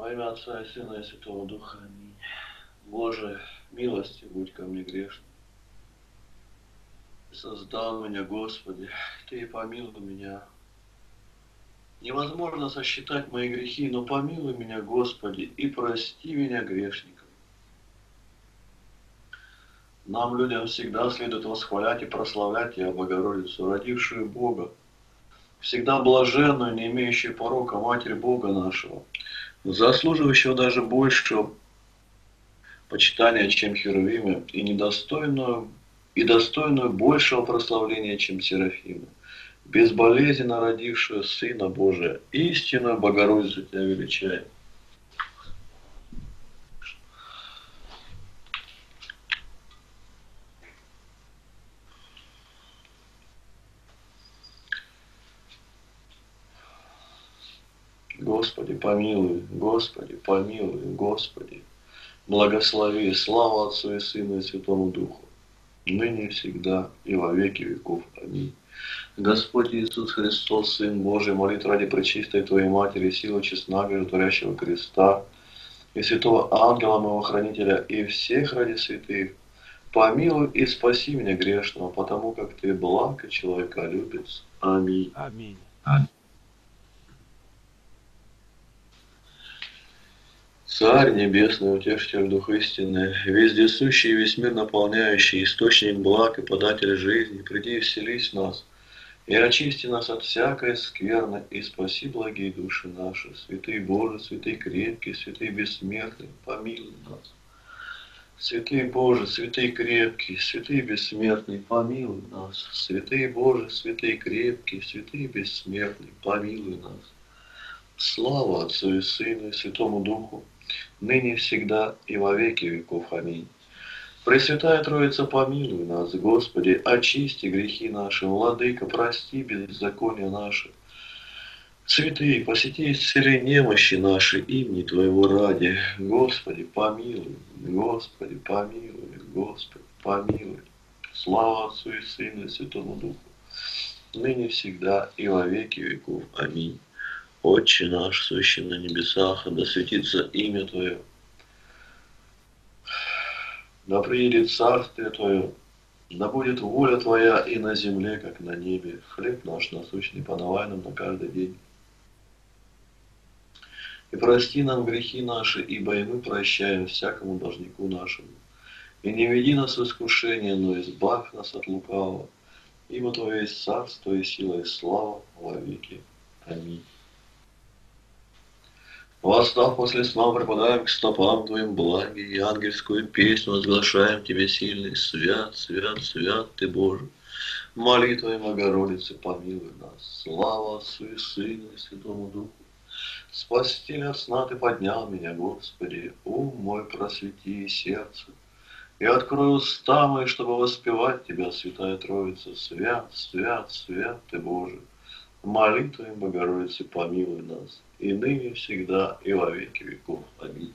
Во имя Отца и Сына и Святого Духа. Аминь. Боже, милости будь ко мне грешным. Создал меня, Господи, Ты помилуй меня. Невозможно сосчитать мои грехи, но помилуй меня, Господи, и прости меня грешником. Нам, людям, всегда следует восхвалять и прославлять Тебя, Богородицу, родившую Бога, всегда блаженную, не имеющую порока, Матерь Бога нашего, заслуживающего даже большего почитания, чем Херувимы, и достойную большего прославления, чем Серафимы, безболезненно родившую Сына Божия, истинную Богородицу Тебя величаем. Господи, помилуй, Господи, помилуй, Господи, благослови, слава Отцу и Сыну и Святому Духу, ныне и всегда и во веки веков. Аминь. Господь Иисус Христос, Сын Божий, молит ради пречистой Твоей Матери, силы честного творящего креста, и святого ангела моего хранителя, и всех ради святых, помилуй и спаси меня грешного, потому как Ты благ и человеколюбец. Аминь. Аминь. Царь Небесный, Утешитель, Дух истинный, вездесущий и весь мир наполняющий, источник благ и податель жизни, приди и вселись в нас, и очисти нас от всякой скверны, и спаси благие души наши. Святый Боже, святый крепкий, святый бессмертный, помилуй нас. Святый Боже, святый крепкий, святый бессмертный, помилуй нас. Святый Боже, святый крепкий, святый бессмертный, помилуй нас. Слава Отцу и Сыну и Святому Духу, ныне и всегда и во веки веков. Аминь. Пресвятая Троица, помилуй нас, Господи, очисти грехи наши, Владыка, прости беззакония наши. Святые, посети исцели немощи наши, имени Твоего ради. Господи, помилуй, Господи, помилуй, Господи, помилуй. Слава Отцу и Сыну и Святому Духу, ныне всегда и во веки веков. Аминь. Отче наш, сущий на небесах, да светится имя Твое, да приедет царствие Твое, да будет воля Твоя и на земле, как на небе. Хлеб наш насущный подавай нам на каждый день. И прости нам грехи наши, ибо и мы прощаем всякому должнику нашему. И не веди нас в искушение, но избавь нас от лукавого. Ибо Твое есть царство и сила и слава во веки. Аминь. Восстав после сна, припадаем к стопам Твоим благи, и ангельскую песню возглашаем Тебе сильный. Свят, свят, свят Ты, Боже. Молитвой Богородицы помилуй нас. Слава Отцу и Сыну и Святому Духу. Спаситель от сна Ты поднял меня, Господи. Ум мой просвети и сердце. И открой уста мои, чтобы воспевать Тебя, Святая Троица. Свят, свят, свят Ты, Боже. Молитвой Богородицы помилуй нас, и ныне всегда, и во веки веков. Аминь.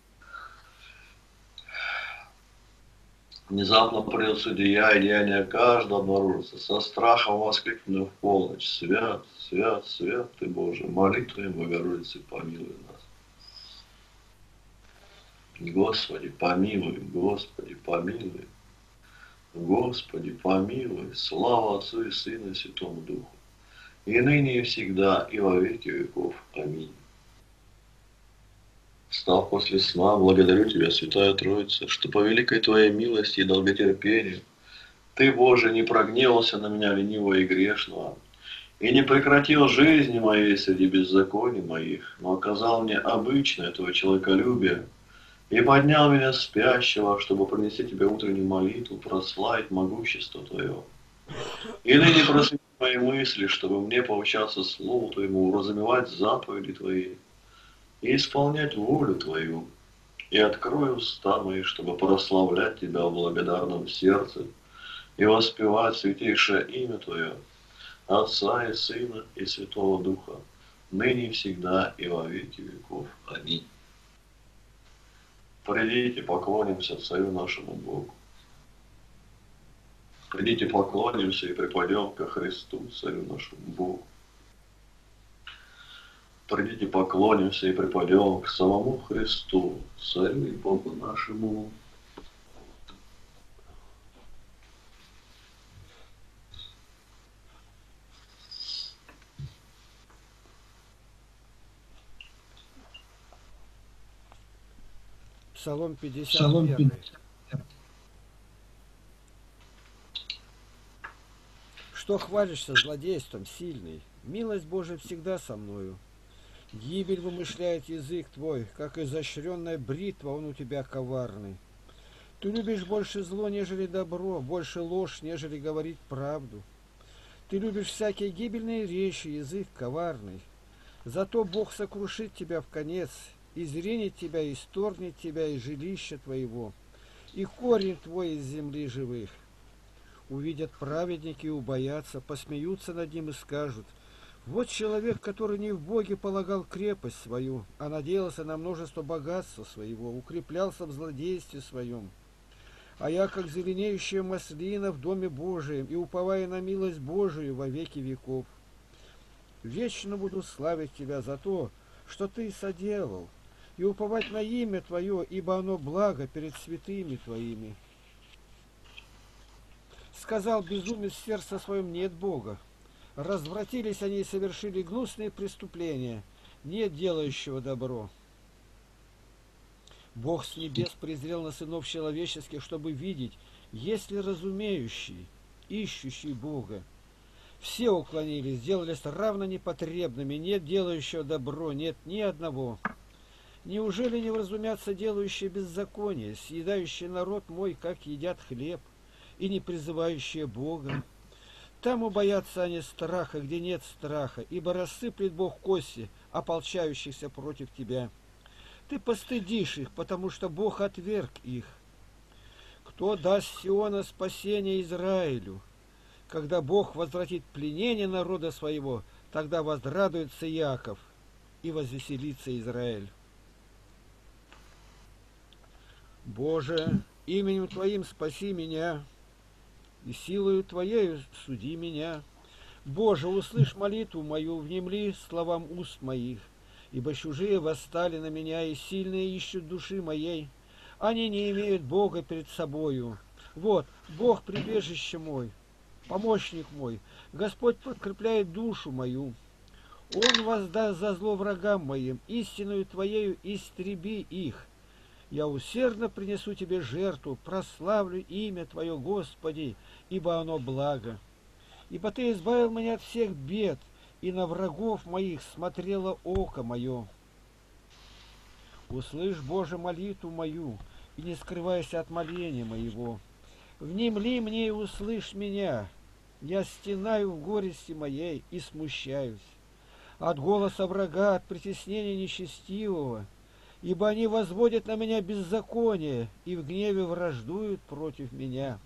Внезапно придет судья, и деяния каждого обнаружится, со страхом воскликну в полночь. Свят, свят, свят Ты, Боже, молитвой Богородицы помилуй нас. Господи, помилуй, Господи, помилуй. Господи, помилуй. Слава Отцу и Сыну и Святому Духу, и ныне и всегда, и во веки веков. Аминь. Встав после сна, благодарю Тебя, Святая Троица, что по великой Твоей милости и долготерпению Ты, Боже, не прогневался на меня ленивого и грешного, и не прекратил жизни моей среди беззаконий моих, но оказал мне обычное Твое человеколюбие и поднял меня спящего, чтобы принести Тебе утреннюю молитву, прославить могущество Твое. И ныне просвети мои мысли, чтобы мне поучаться Слову Твоему, уразумевать заповеди Твои и исполнять волю Твою. И открой уста мои, чтобы прославлять Тебя в благодарном сердце и воспевать святейшее имя Твое, Отца и Сына и Святого Духа, ныне и всегда и во веки веков. Аминь. Придите, поклонимся Царю нашему Богу. Придите, поклонимся и припадем ко Христу, Царю нашему Богу. Придите, поклонимся и припадем к самому Христу, Царю и Богу нашему. Псалом 51. Что хвалишься злодейством, сильный? Милость Божия всегда со мною. Гибель вымышляет язык твой, как изощренная бритва, он у тебя коварный. Ты любишь больше зло, нежели добро, больше ложь, нежели говорить правду. Ты любишь всякие гибельные речи, язык коварный. Зато Бог сокрушит тебя в конец, изринет тебя, исторгнет тебя из жилища твоего, и корень твой из земли живых. Увидят праведники и убоятся, посмеются над ним и скажут: вот человек, который не в Боге полагал крепость свою, а надеялся на множество богатства своего, укреплялся в злодействе своем. А я, как зеленеющая маслина в доме Божием, и уповая на милость Божию во веки веков. Вечно буду славить тебя за то, что ты соделал, и уповать на имя твое, ибо оно благо перед святыми твоими. Сказал безумец в сердце своем: нет Бога. Развратились они и совершили гнусные преступления, нет делающего добро. Бог с небес презрел на сынов человеческих, чтобы видеть, есть ли разумеющий, ищущий Бога. Все уклонились, сделались равно непотребными, нет делающего добро, нет ни одного. Неужели не вразумятся делающие беззаконие, съедающие народ мой, как едят хлеб, и не призывающие Бога? Там убоятся они страха, где нет страха, ибо рассыплет Бог кости ополчающихся против тебя. Ты постыдишь их, потому что Бог отверг их. Кто даст Сиона спасение Израилю? Когда Бог возвратит пленение народа своего, тогда возрадуется Иаков и возвеселится Израиль. Боже, именем Твоим спаси меня, и силою Твоею суди меня. Боже, услышь молитву мою, внемли словам уст моих, ибо чужие восстали на меня, и сильные ищут души моей. Они не имеют Бога перед собою. Вот, Бог прибежище мой, помощник мой, Господь подкрепляет душу мою. Он воздаст за зло врагам моим, истинную Твоею истреби их. Я усердно принесу Тебе жертву, прославлю имя Твое, Господи, ибо оно благо. Ибо Ты избавил меня от всех бед, и на врагов моих смотрело око мое. Услышь, Боже, молитву мою, и не скрывайся от моления моего. Внемли мне и услышь меня. Я стенаю в горести моей и смущаюсь от голоса врага, от притеснения нечестивого, ибо они возводят на меня беззаконие и в гневе враждуют против меня.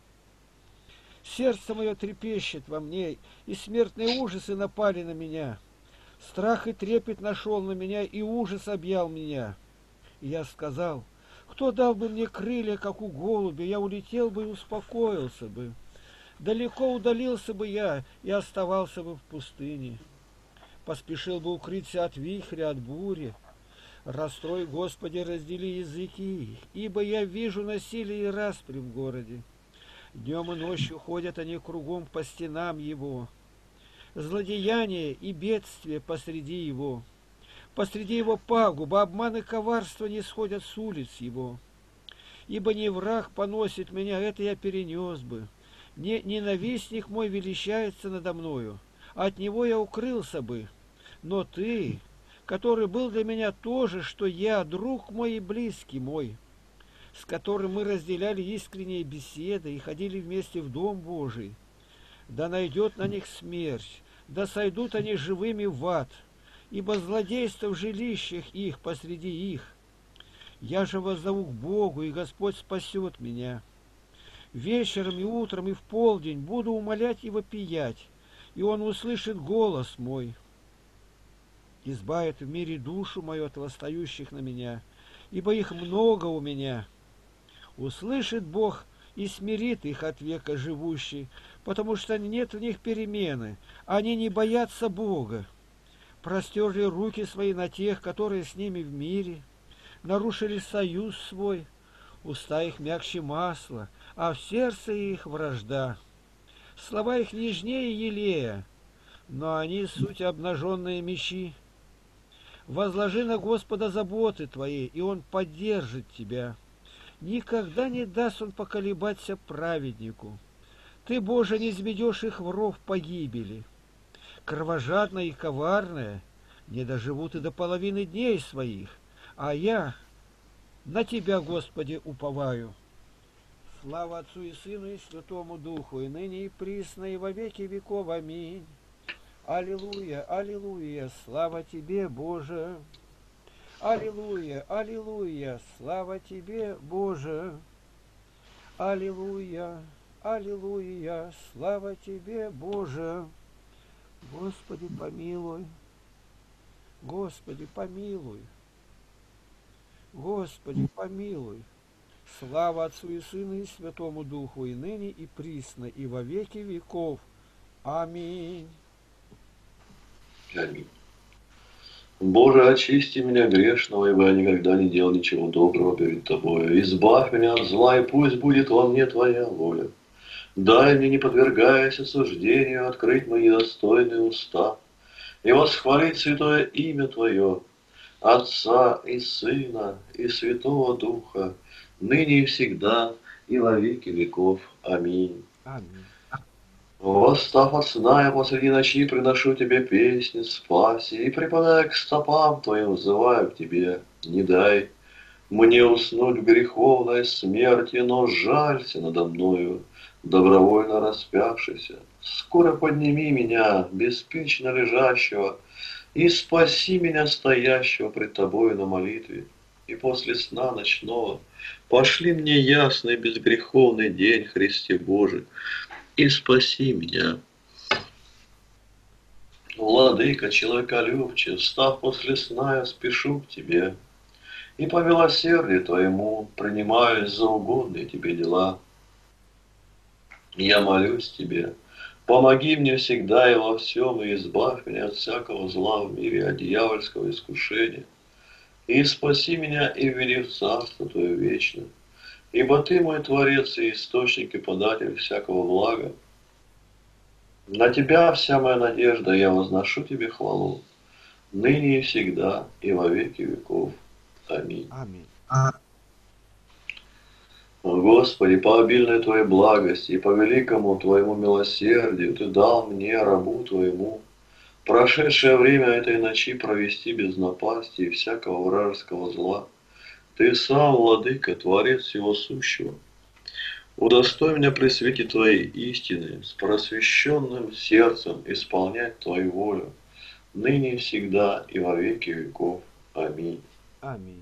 Сердце мое трепещет во мне, и смертные ужасы напали на меня. Страх и трепет нашел на меня, и ужас объял меня. И я сказал: кто дал бы мне крылья, как у голубя, я улетел бы и успокоился бы. Далеко удалился бы я и оставался бы в пустыне. Поспешил бы укрыться от вихря, от бури. Расстрой, Господи, раздели языки их, ибо я вижу насилие и распри в городе. Днем и ночью ходят они кругом по стенам его. Злодеяние и бедствие посреди его. Посреди его пагуба, обман и коварство не сходят с улиц его. Ибо не враг поносит меня, это я перенес бы. Не ненавистник мой величается надо мною, от него я укрылся бы. Но ты, который был для меня то же, что я, друг мой и близкий мой, с которым мы разделяли искренние беседы и ходили вместе в Дом Божий, да найдет на них смерть, да сойдут они живыми в ад, ибо злодейство в жилищах их посреди их. Я же воззову к Богу, и Господь спасет меня. Вечером и утром и в полдень буду умолять и вопиять, и Он услышит голос мой. Избавит в мире душу мою от восстающих на меня, ибо их много у меня. Услышит Бог и смирит их от века живущий, потому что нет в них перемены, они не боятся Бога. простерли руки свои на тех, которые с ними в мире, нарушили союз свой, уста их мягче масла, а в сердце их вражда. Слова их нежнее елея, но они суть обнаженные мечи. Возложи на Господа заботы твои, и Он поддержит тебя. Никогда не даст Он поколебаться праведнику. Ты, Боже, не изведешь их в ров погибели. Кровожадная и коварная не доживут и до половины дней своих, а я на Тебя, Господи, уповаю. Слава Отцу и Сыну и Святому Духу, и ныне и присно, и во веки веков. Аминь. Аллилуйя, аллилуйя, слава Тебе, Боже. Аллилуйя, аллилуйя, слава Тебе, Боже. Аллилуйя, аллилуйя, слава Тебе, Боже. Господи, помилуй. Господи, помилуй. Господи, помилуй. Слава Отцу и Сыну и Святому Духу, и ныне, и присно, и во веки веков. Аминь. Аминь. Боже, очисти меня грешного, ибо я никогда не делал ничего доброго перед Тобою. Избавь меня от зла, и пусть будет во мне Твоя воля. Дай мне, не подвергаясь осуждению, открыть мои недостойные уста и восхвалить святое имя Твое, Отца и Сына и Святого Духа, ныне и всегда, и во веки веков. Аминь. Аминь. Восстав от сна, я посреди ночи приношу Тебе песни, спаси, и, припадая к стопам Твоим, взываю к Тебе. Не дай мне уснуть в греховной смерти, но жалься надо мною, добровольно распявшийся. Скоро подними меня, беспечно лежащего, и спаси меня, стоящего пред Тобою на молитве. И после сна ночного пошли мне ясный безгреховный день, Христе Божий, и спаси меня. Владыка, человеколюбче, встав после сна, я спешу к Тебе, и по милосердию Твоему принимаюсь за угодные Тебе дела. Я молюсь Тебе, помоги мне всегда и во всем, и избавь меня от всякого зла в мире, от дьявольского искушения, и спаси меня и введи в Царство Твое вечное. Ибо Ты мой Творец и Источник и Податель всякого блага. На Тебя вся моя надежда, я возношу Тебе хвалу, ныне и всегда, и во веки веков. Аминь. Аминь. Господи, по обильной Твоей благости и по великому Твоему милосердию Ты дал мне, рабу Твоему, прошедшее время этой ночи провести без напасти и всякого вражеского зла. Ты сам, Владыка, Творец всего сущего. Удостой меня при свете Твоей истины, с просвещенным сердцем исполнять Твою волю, ныне и всегда, и во веки веков. Аминь. Аминь.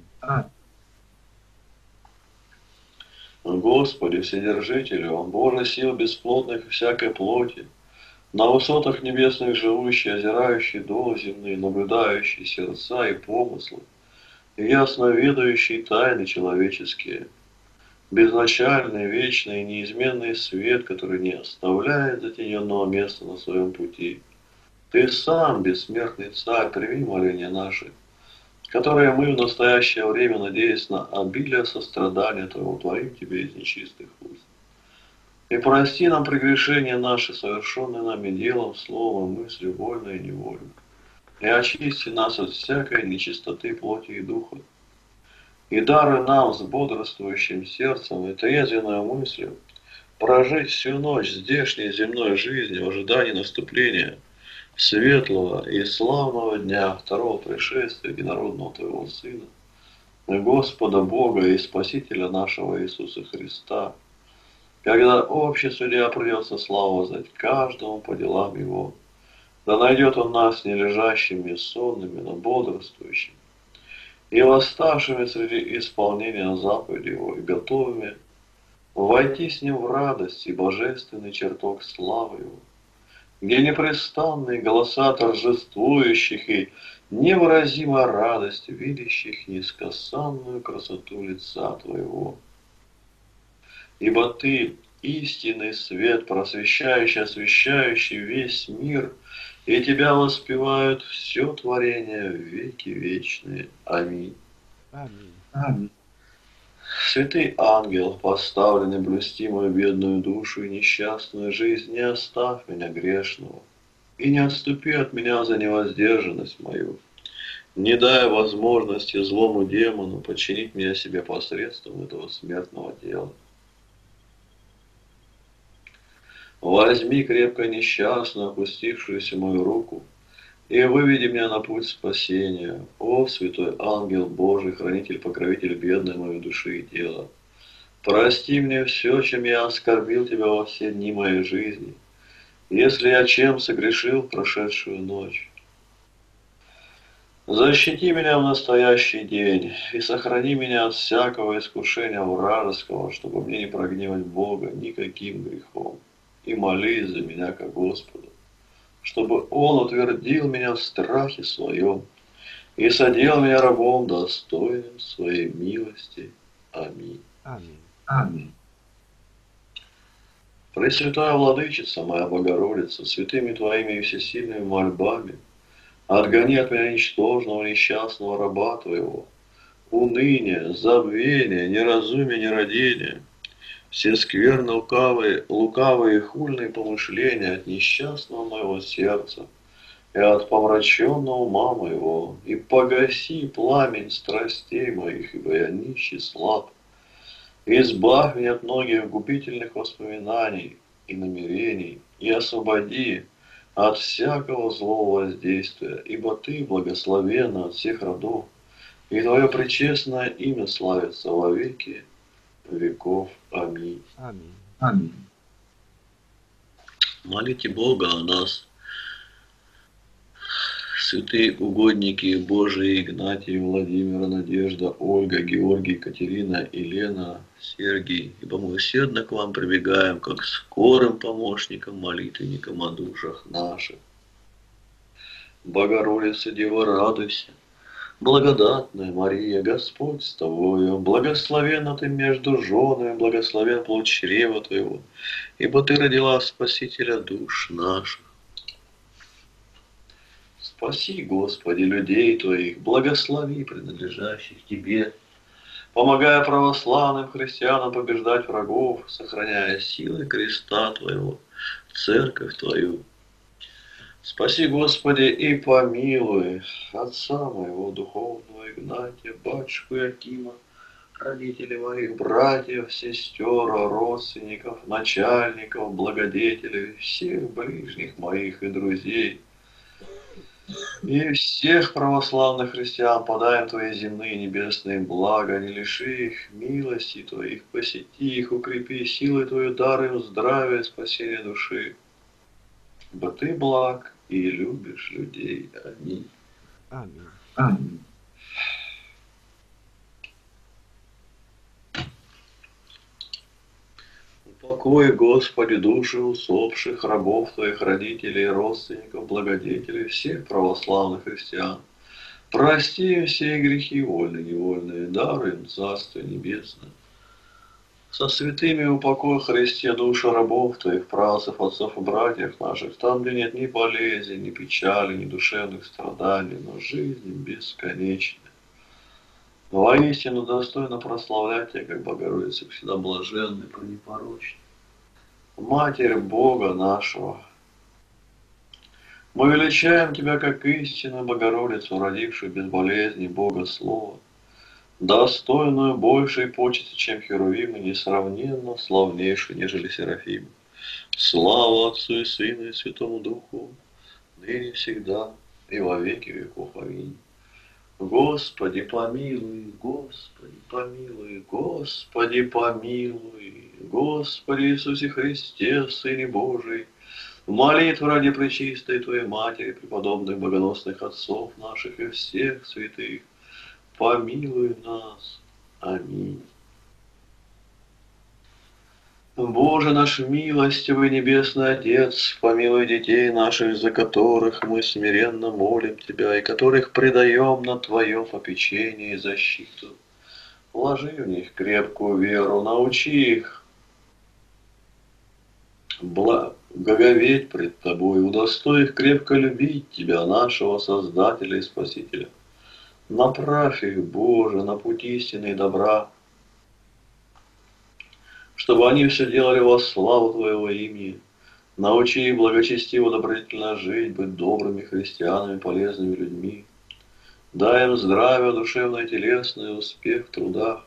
Господи, Вседержителю, Боже сил бесплотных и всякой плоти, на высотах небесных живущий, озирающий долы земные, наблюдающий сердца и помыслы, и ясно ведающий тайны человеческие, безначальный, вечный и неизменный свет, который не оставляет затененного места на своем пути. Ты сам, бессмертный Царь, прими моления наши, которые мы в настоящее время, надеясь на обилие сострадания Твоего, творим Тебе из нечистых уст. И прости нам прегрешения наши, совершенные нами делом, словом, мыслью, вольно и невольно. И очисти нас от всякой нечистоты плоти и духа. И даруй нам с бодрствующим сердцем и трезвенной мыслью прожить всю ночь здешней земной жизни в ожидании наступления светлого и славного дня второго пришествия единородного Твоего Сына, Господа Бога и Спасителя нашего Иисуса Христа, когда общий судья придется славу воздать каждому по делам его. Да найдет он нас не лежащими и сонными, но бодрствующими, и восставшими среди исполнения заповеди его, и готовыми войти с ним в радость и божественный чертог славы его, где непрестанные голоса торжествующих и невыразимая радость, видящих нескончаемую красоту лица Твоего. Ибо Ты истинный свет, просвещающий, освещающий весь мир, и Тебя воспевают все творение в веки вечные. Аминь. Аминь. Аминь. Святый ангел, поставленный блюсти мою бедную душу и несчастную жизнь, не оставь меня грешного, и не отступи от меня за невоздержанность мою, не дай возможности злому демону подчинить меня себе посредством этого смертного тела. Возьми крепко несчастную, опустившуюся мою руку, и выведи меня на путь спасения, о святой ангел Божий, хранитель, покровитель бедной моей души и тела. Прости мне все, чем я оскорбил Тебя во все дни моей жизни, если я чем согрешил в прошедшую ночь. Защити меня в настоящий день и сохрани меня от всякого искушения вражеского, чтобы мне не прогневать Бога никаким грехом. И молись за меня ко Господу, чтобы Он утвердил меня в страхе своем и содел меня рабом достойным своей милости. Аминь. Аминь. Аминь. Пресвятая Владычица моя Богородица, святыми Твоими и всесильными мольбами, отгони от меня ничтожного, несчастного раба Твоего, уныние, забвение, неразумие, нерадение, все скверно лукавые и хульные помышления от несчастного моего сердца и от помраченного ума моего, и погаси пламень страстей моих, ибо я нищий слаб. Избавь меня от многих губительных воспоминаний и намерений, и освободи от всякого злого воздействия, ибо Ты благословенна от всех родов, и Твое пречестное имя славится во веки веков. Аминь. Аминь. Аминь. Молите Бога о нас, святые угодники Божии Игнатий, Владимир, Надежда, Ольга, Георгий, Екатерина, Елена, Сергий, ибо мы усердно к вам прибегаем, как скорым помощникам, молитвенникам о душах наших. Богородица, Дева, радуйся, благодатная Мария, Господь с тобою, благословенна ты между женами, благословен плод чрева твоего, ибо ты родила Спасителя душ наших. Спаси, Господи, людей Твоих, благослови принадлежащих Тебе, помогая православным христианам побеждать врагов, сохраняя силы креста Твоего, церковь Твою. Спаси, Господи, и помилуй отца моего духовного Игнатия, батюшку Якима, родителей моих братьев, сестер, родственников, начальников, благодетелей, всех ближних моих и друзей, и всех православных христиан подаем Твои земные и небесные блага, не лиши их милости Твоих, посети их, укрепи силой Твою, дай им здравие и спасение души. Ибо Ты благ и любишь людей. Аминь. Аминь. Аминь. Упокой, Господи, души усопших, рабов Твоих, родителей, родственников, благодетелей, всех православных христиан. Прости им все грехи, вольные и невольные, даруй им Царствие Небесное. Со святыми упокой, Христе, души рабов Твоих, правцев, отцов и братьев наших, там, где нет ни болезни, ни печали, ни душевных страданий, но жизнь бесконечная. Воистину достойно прославлять Тебя, как Богородица, всегда блаженной, пренепорочной. Матерь Бога нашего, мы величаем Тебя, как истинную Богородицу, родившую без болезни Бога Слова, достойную большей почести, чем Херувим, и несравненно славнейшую, нежели Серафим. Слава Отцу и Сыну и Святому Духу, ныне всегда и во веки веков. Аминь. Господи, помилуй, Господи, помилуй, Господи, помилуй, Господи Иисусе Христе, Сыне Божий, молитву ради пречистой Твоей Матери, преподобных богоносных отцов наших и всех святых, помилуй нас. Аминь. Боже наш милостивый Небесный Отец, помилуй детей наших, за которых мы смиренно молим Тебя и которых предаем на Твое попечение и защиту. Вложи в них крепкую веру, научи их благоговеть пред Тобой, удостой их крепко любить Тебя, нашего Создателя и Спасителя. Направь их, Боже, на путь истины и добра, чтобы они все делали во славу Твоего имени. Научи их благочестиво, добродетельно жить, быть добрыми христианами, полезными людьми. Дай им здравие душевное и телесное, успех в трудах.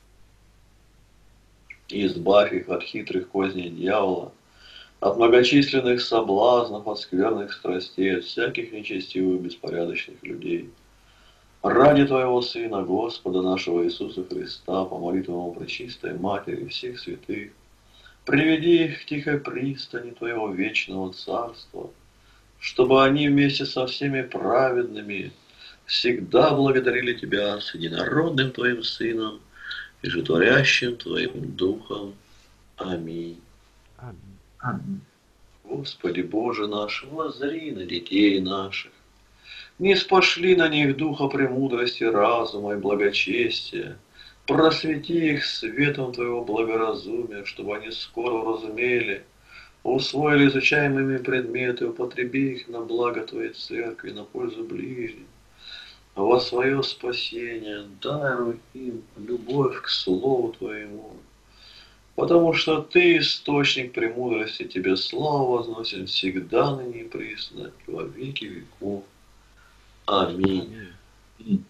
И избавь их от хитрых козней дьявола, от многочисленных соблазнов, от скверных страстей, от всяких нечестивых, беспорядочных людей. Ради Твоего Сына, Господа нашего Иисуса Христа, по молитвам Пречистой Матери всех святых, приведи их к тихой пристани Твоего вечного Царства, чтобы они вместе со всеми праведными всегда благодарили Тебя с единородным Твоим Сыном и животворящим Твоим Духом. Аминь. Аминь. Господи Боже наш, воззри на детей наших, не спошли на них духа премудрости, разума и благочестия, просвети их светом Твоего благоразумия, чтобы они скоро уразумели, усвоили изучаемыми предметы, употреби их на благо Твоей Церкви, на пользу ближним, во свое спасение, даруй им любовь к Слову Твоему, потому что Ты источник премудрости, Тебе славу возносим всегда, ныне и присно, и во веки веков. Аминь. Аминь.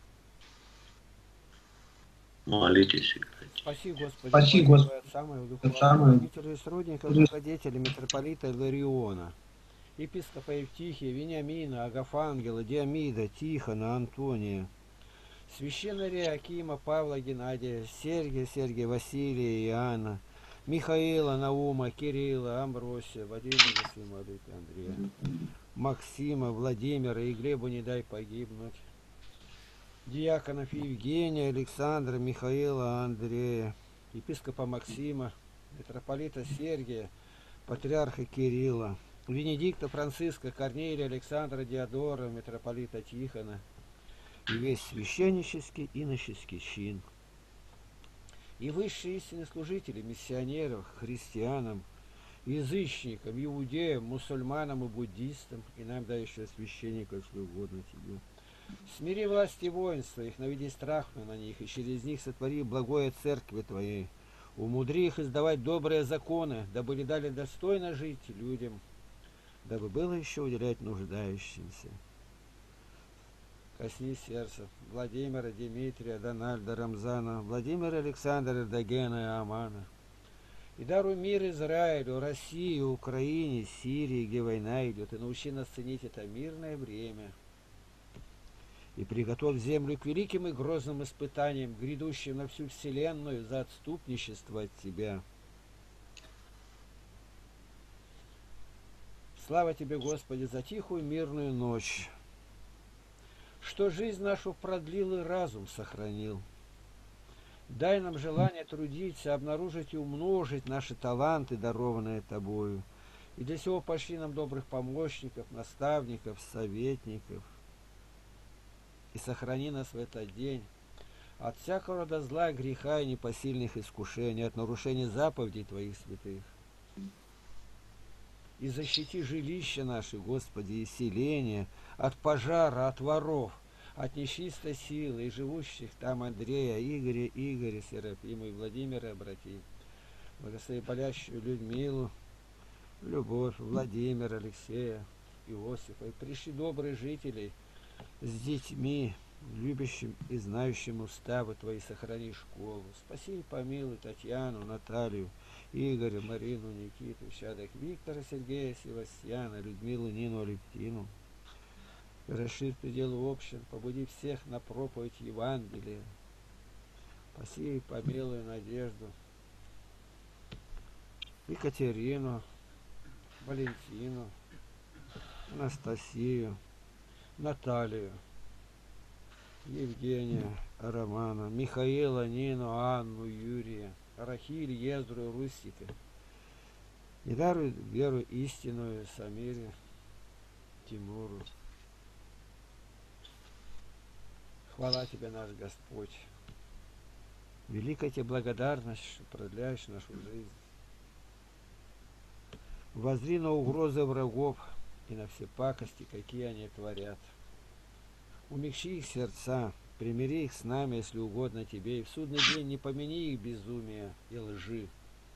Молитесь. Спаси, Господи, Спаси, Бога Господи, Отца моего Отца духовного, моего, родителей и сродников, добродетели, митрополита Илариона, епископа Евтихия, Вениамина, Агафангела, Диамида, Тихона, Антония, священнаря Акима, Павла, Геннадия, Сергия, Василия, Иоанна, Михаила, Наума, Кирилла, Амбросия, Вадима, Ефима, Андрея, Максима, Владимира и Глебу не дай погибнуть, диаконов Евгения, Александра, Михаила, Андрея, епископа Максима, митрополита Сергия, патриарха Кирилла, Венедикта, Франциска, Корнеля, Александра, Диодора, митрополита Тихона и весь священнический и иноческий чин, и высшие истинные служители, миссионеров, христианам, язычникам, иудеям, мусульманам и буддистам, и нам дай еще священников, что угодно тебе. Смири власти воинства их, наведи страх на них, и через них сотвори благое церкви Твоей. Умудри их издавать добрые законы, дабы не дали достойно жить людям, дабы было еще уделять нуждающимся. Косни сердца Владимира, Дмитрия, Дональда, Рамзана, Владимира, Александра, Эрдогена и Амана. И даруй мир Израилю, России, Украине, Сирии, где война идет, и научи нас ценить это мирное время. И приготовь землю к великим и грозным испытаниям, грядущим на всю вселенную за отступничество от Тебя. Слава Тебе, Господи, за тихую мирную ночь, что жизнь нашу продлил и разум сохранил. Дай нам желание трудиться, обнаружить и умножить наши таланты, дарованные Тобою. И для сего пошли нам добрых помощников, наставников, советников. И сохрани нас в этот день от всякого рода зла, греха и непосильных искушений, от нарушения заповедей Твоих святых. И защити жилища наши, Господи, и селения от пожара, от воров, от нечистой силы, и живущих там Андрея, Игоря, Серафима и Владимира обрати. Благослови болящую Людмилу, Любовь, Владимира, Алексея, Иосифа. И пришли добрые жители с детьми, любящим и знающим уставы Твои, сохрани школу. Спаси и помилуй Татьяну, Наталью, Игоря, Марину, Никиту, Щадок, Виктора, Сергея, Севастьяна, Людмилу, Нину, Алевтину. И расширь пределы общин, побуди всех на проповедь Евангелия. Спаси и помилуй Надежду, Екатерину, Валентину, Анастасию, Наталью, Евгения, Романа, Михаила, Нину, Анну, Юрия, Рахиль, Ездру, Рустика. И даруй веру истинную Самире, Тимуру. Хвала Тебе, наш Господь. Великая Тебе благодарность, что продляешь нашу жизнь. Воззри на угрозы врагов и на все пакости, какие они творят. Умягчи их сердца, примири их с нами, если угодно тебе, и в судный день не помяни их безумия и лжи.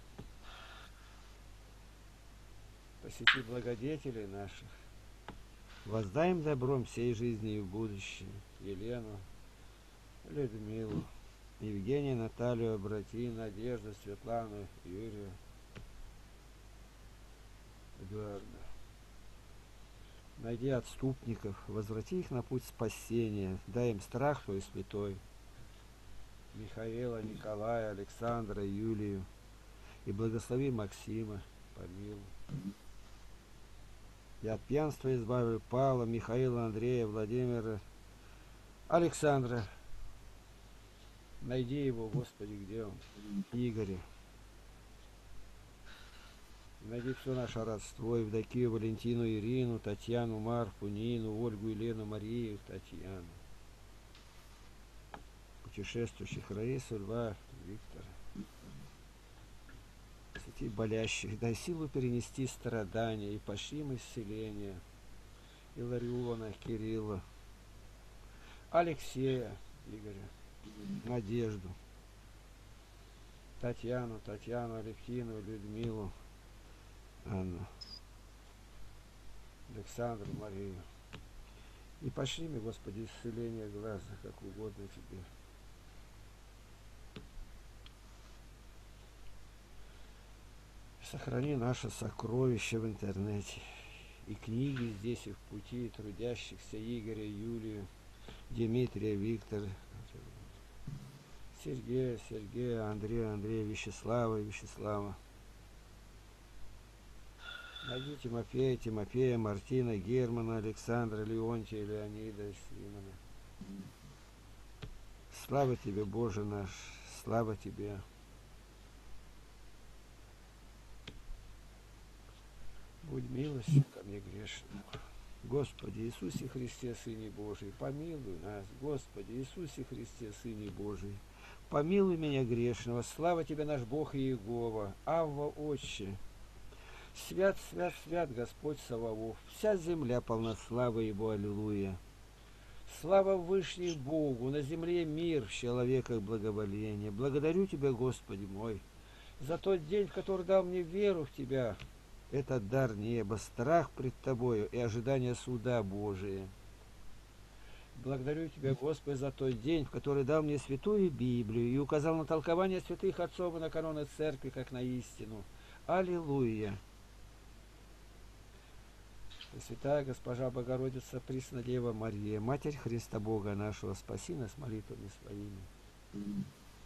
Посети благодетелей наших, воздай им добром всей жизни и в будущем. Елену, Людмилу, Евгения, Наталью, обрати, Надежду, Светлану, Юрию, Эдуарда. Найди отступников, возврати их на путь спасения, дай им страх Твой святой. Михаила, Николая, Александра, Юлию, и благослови Максима, помилуй. Я от пьянства избавлю Павла, Михаила, Андрея, Владимира, Александра. Найди его, Господи, где он? Игоря. Найди все наше родство, Евдокию, Валентину, Ирину, Татьяну, Марфу, Нину, Ольгу, Елену, Марию, Татьяну. Путешествующих Раису, Льва, Виктора. Святи болящих, дай силу перенести страдания и пошли им исцеление. Илариона, Кирилла, Алексея, Игоря, Надежду, Татьяну, Алексину, Людмилу, Анну, Александру, Марию. И пошли мне, Господи, исцеление глаза, как угодно Тебе. Сохрани наше сокровище в интернете. И книги здесь, и в пути, и трудящихся Игоря, Юлию, Дмитрия, Виктора, Сергея, Андрея, Вячеслава. Найди Тимофея, Мартина, Германа, Александра, Леонтия, Леонида, Симона. Слава Тебе, Боже наш, слава Тебе. Будь милостив ко мне грешному. Господи Иисусе Христе, Сыне Божий, помилуй нас. Господи Иисусе Христе, Сыне Божий, помилуй меня грешного. Слава Тебе, наш Бог и Иегова, Авва, Отче. Свят, свят, свят Господь Саваоф, вся земля полна славы Его, аллилуйя. Слава Вышних Богу, на земле мир, в человеках благоволение. Благодарю Тебя, Господи мой, за тот день, в который дал мне веру в Тебя. Это дар неба, страх пред Тобою и ожидание суда Божия. Благодарю Тебя, Господи, за тот день, в который дал мне святую Библию и указал на толкование святых отцов и на каноны церкви, как на истину. Аллилуйя! Пресвятая Госпожа Богородица, Преснодева Мария, Матерь Христа Бога нашего, спаси нас молитвами своими.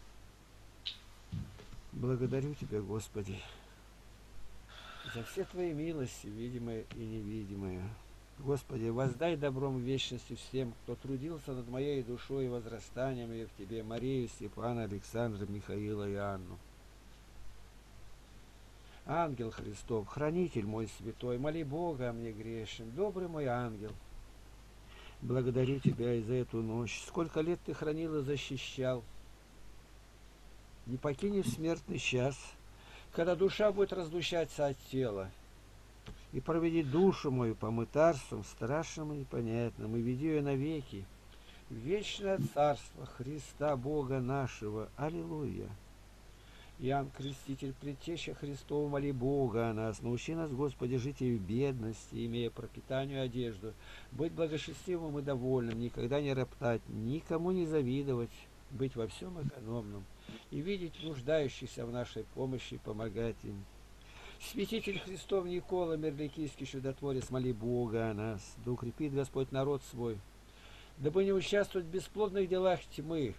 Благодарю Тебя, Господи, за все Твои милости, видимые и невидимые. Господи, воздай добром вечности всем, кто трудился над моей душой и возрастанием ее в Тебе, Марию, Степана, Александра, Михаила и Анну. Ангел Христов, хранитель мой святой, моли Бога о мне грешен, добрый мой ангел. Благодарю Тебя и за эту ночь. Сколько лет Ты хранил и защищал. Не покини в смертный час, когда душа будет разлучаться от тела. И проведи душу мою по мытарствам страшным и непонятным, и веди ее навеки в вечное царство Христа Бога нашего. Аллилуйя! Иоанн Креститель, предтеча Христова, моли Бога о нас. Научи нас, Господи, жить и в бедности, имея пропитание и одежду, быть благочестивым и довольным, никогда не роптать, никому не завидовать, быть во всем экономным и видеть нуждающихся в нашей помощи и помогать им. Святитель Христов Никола, Мерликийский чудотворец, моли Бога о нас. Да укрепит Господь народ свой, дабы не участвовать в бесплодных делах тьмы,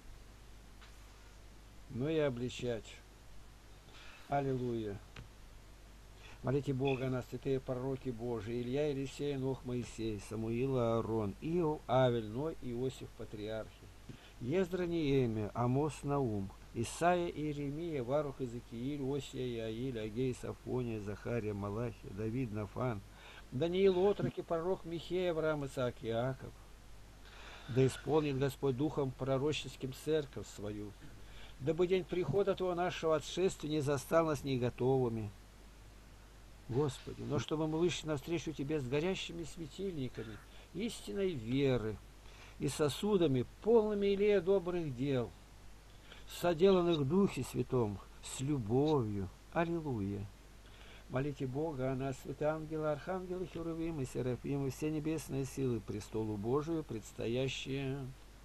но и обличать. Аллилуйя! Молите Бога о нас, святые пророки Божии, Илья, Елисей, Нох, Моисей, Самуил, Аарон, Иов, Авель, Ной, Иосиф, патриархи, Ездра, Неемия, Амос, Наум, Исаия, Иеремия, Варух, Иезекииль, Осия, Иаиль, Агей, Сафония, Захария, Малахия, Давид, Нафан, Даниил, отроки, пророк Михея, Авраам, Исаак, Иаков. Да исполнит Господь духом пророческим церковь свою, дабы день прихода Твоего нашего отшествия не застал нас не готовыми. Господи, но чтобы мы вышли навстречу Тебе с горящими светильниками истинной веры и сосудами, полными илея добрых дел, соделанных в Духе Святом, с любовью. Аллилуйя. Молите Бога о нас, святые ангелы, архангелы, херувимы, серафимы, все небесные силы, престолу Божию, предстоящие.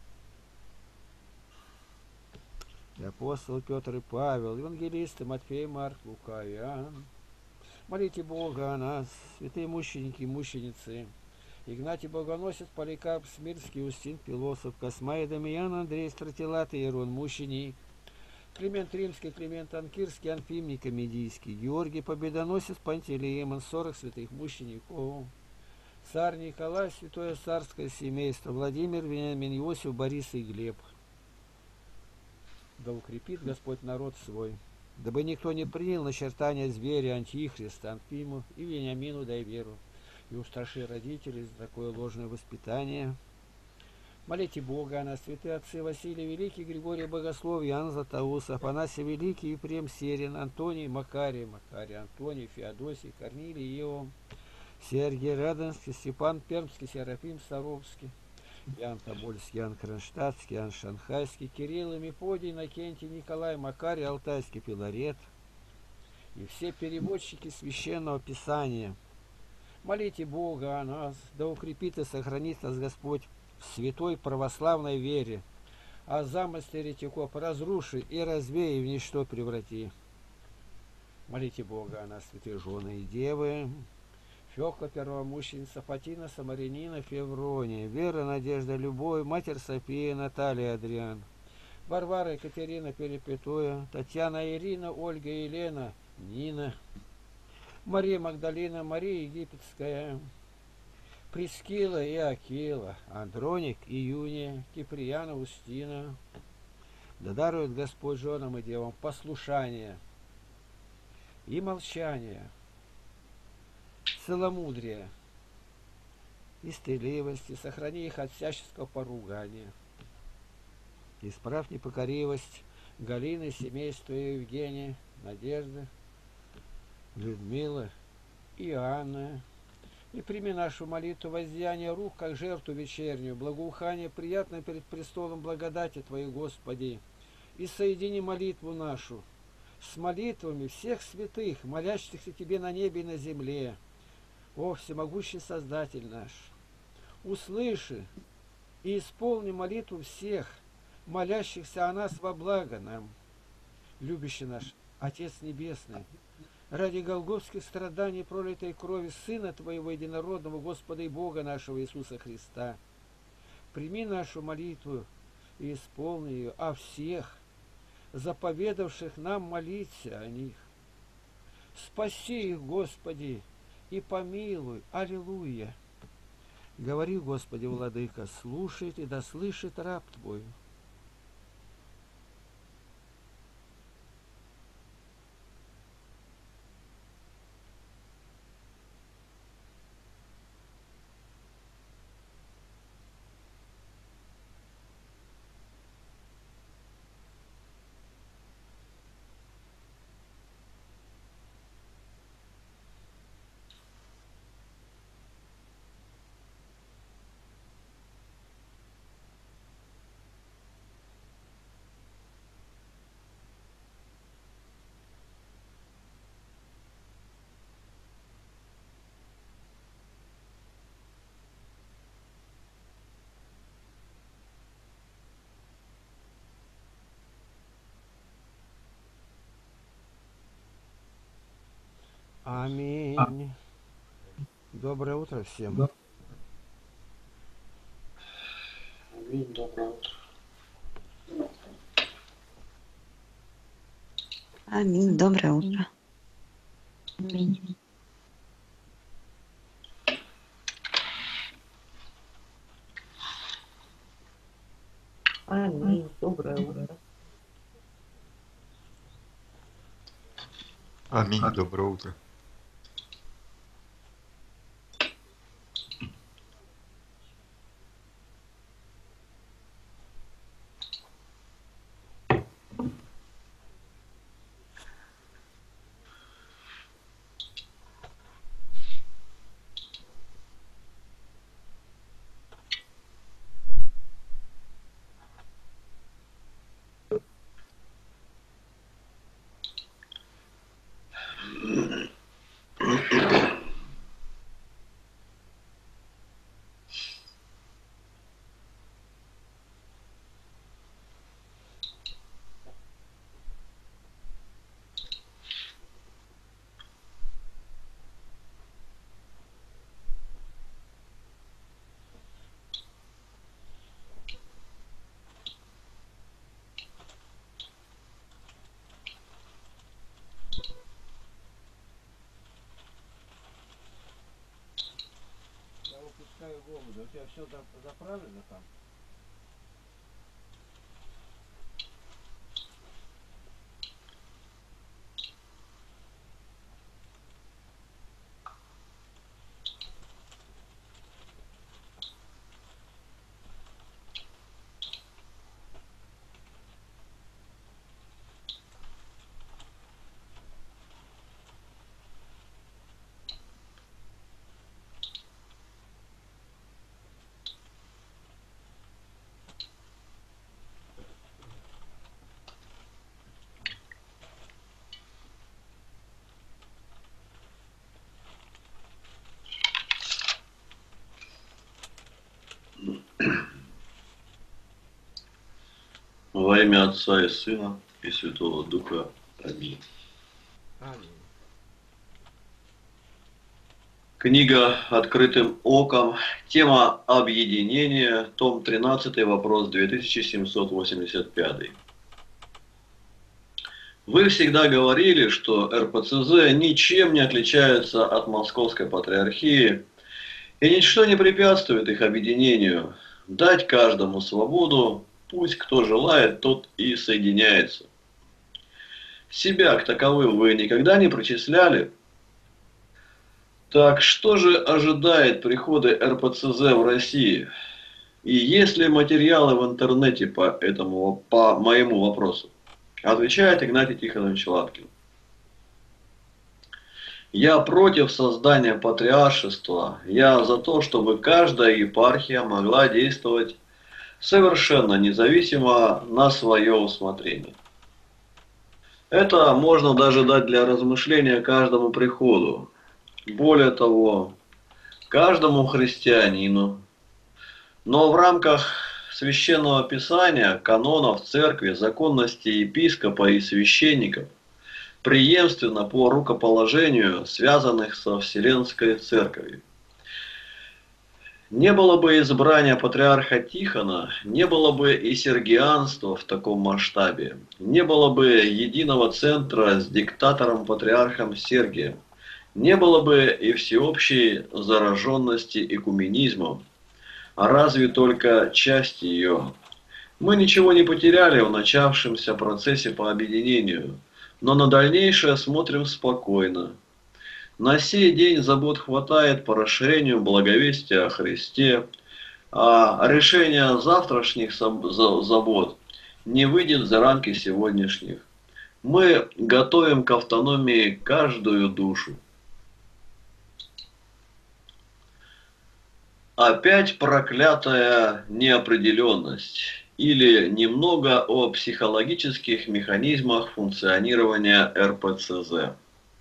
И апостол Петр и Павел, евангелисты Матфей, Марк, Лука и Иоанн. Молите Бога о нас, святые мученики и мученицы, Игнатий Богоносец, Поликарп, Смирский, Устин, Философ, Космай, Дамиян, Андрей, Стратилат, Иерон, Мученик, Климент Римский, Климент Анкирский, Анфим Никомедийский, Георгий Победоносец, Пантелеимон, 40 святых мучеников, царь Николай, святое царское семейство, Владимир, Вениамин, Иосиф, Борис и Глеб. Да укрепит Господь народ свой, дабы никто не принял начертания зверя Антихриста, Анфиму и Вениамину дай веру, и устраши родителей за такое ложное воспитание. Молите Бога о нас, святые отцы Василий Великий, Григорий Богослов, Иоанн Златоуст, Афанасий Великий, Ефрем Серин, Антоний, Макарий, Антоний, Феодосий, Корнилий, Иов, Сергий Радонский, Степан Пермский, Серафим Саровский, Ян Тобольский, Ян Кронштадтский, Ян Шанхайский, Кирилл, Мефодий, Иннокентий, Николай, Макарий, Алтайский, Филарет и все переводчики Священного Писания. Молите Бога о нас, да укрепит и сохранит нас Господь в святой православной вере, а замыслы еретиков разруши и развей, и в ничто преврати. Молите Бога о нас, святые жены и девы, Фёкла, первомученица, Фатина, Самарянина, Феврония, Вера, Надежда, Любовь, Матерь София, Наталья, Адриан, Варвара, Екатерина, Перепетуя, Татьяна, Ирина, Ольга, Елена, Нина, Мария Магдалина, Мария Египетская, Прескила и Акила, Андроник и Юния, Киприяна, Устина. Да дарует Господь женам и девам послушание и молчание, целомудрие и стыдливости, сохрани их от всяческого поругания. Исправь непокоривость Галины, семейства Евгения, Надежды, Людмилы и Анны. И прими нашу молитву воздеяния рук, как жертву вечернюю, благоухание приятное перед престолом благодати Твоей, Господи, и соедини молитву нашу с молитвами всех святых, молящихся Тебе на небе и на земле. О, всемогущий Создатель наш, услыши и исполни молитву всех, молящихся о нас во благо нам. Любящий наш Отец Небесный, ради голгофских страданий, пролитой крови Сына Твоего Единородного, Господа и Бога нашего Иисуса Христа, прими нашу молитву и исполни ее о всех, заповедавших нам молиться о них. Спаси их, Господи, и помилуй. Аллилуйя. Говори, Господи, Владыка, слушает и да слышит раб Твой. Аминь. Доброе утро всем. Аминь, доброе утро. Аминь. Доброе утро. Аминь. Аминь. Доброе утро. Аминь. Доброе утро. пускаю голуби. У тебя все заправлено там? Во имя Отца и Сына и Святого Духа. Аминь. Аминь. Книга «Открытым оком». Тема объединения. Том 13. Вопрос 2785. Вы всегда говорили, что РПЦЗ ничем не отличается от Московской Патриархии, и ничто не препятствует их объединению. Дать каждому свободу, пусть кто желает, тот и соединяется. Себя к таковым вы никогда не причисляли? Так что же ожидает прихода РПЦЗ в России? И есть ли материалы в интернете по моему вопросу? Отвечает Игнатий Тихонович Лапкин. Я против создания патриаршества. Я за то, чтобы каждая епархия могла действовать совершенно независимо на свое усмотрение. Это можно даже дать для размышления каждому приходу. Более того, каждому христианину. Но в рамках священного писания, канонов церкви, законности епископа и священников, преемственно по рукоположению, связанных со Вселенской Церковью. Не было бы избрания патриарха Тихона, не было бы и сергианства в таком масштабе, не было бы единого центра с диктатором-патриархом Сергием, не было бы и всеобщей зараженности экуменизмом, а разве только часть ее. Мы ничего не потеряли в начавшемся процессе по объединению, но на дальнейшее смотрим спокойно. На сей день забот хватает по расширению благовестия о Христе, а решение завтрашних забот не выйдет за рамки сегодняшних. Мы готовим к автономии каждую душу. Опять проклятая неопределенность или немного о психологических механизмах функционирования РПЦЗ.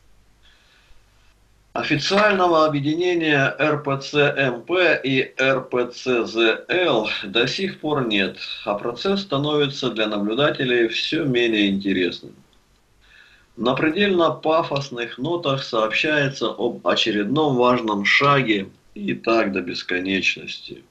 Официального объединения РПЦ-МП и РПЦ-ЗЛ до сих пор нет, а процесс становится для наблюдателей все менее интересным. На предельно пафосных нотах сообщается об очередном важном шаге, и так до бесконечности.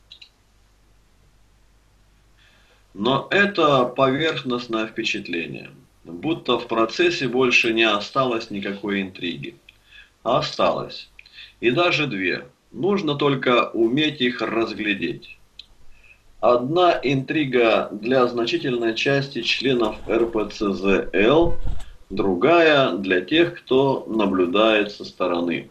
Но это поверхностное впечатление, будто в процессе больше не осталось никакой интриги. Осталось. И даже две. Нужно только уметь их разглядеть. Одна интрига для значительной части членов РПЦЗЛ, другая для тех, кто наблюдает со стороны.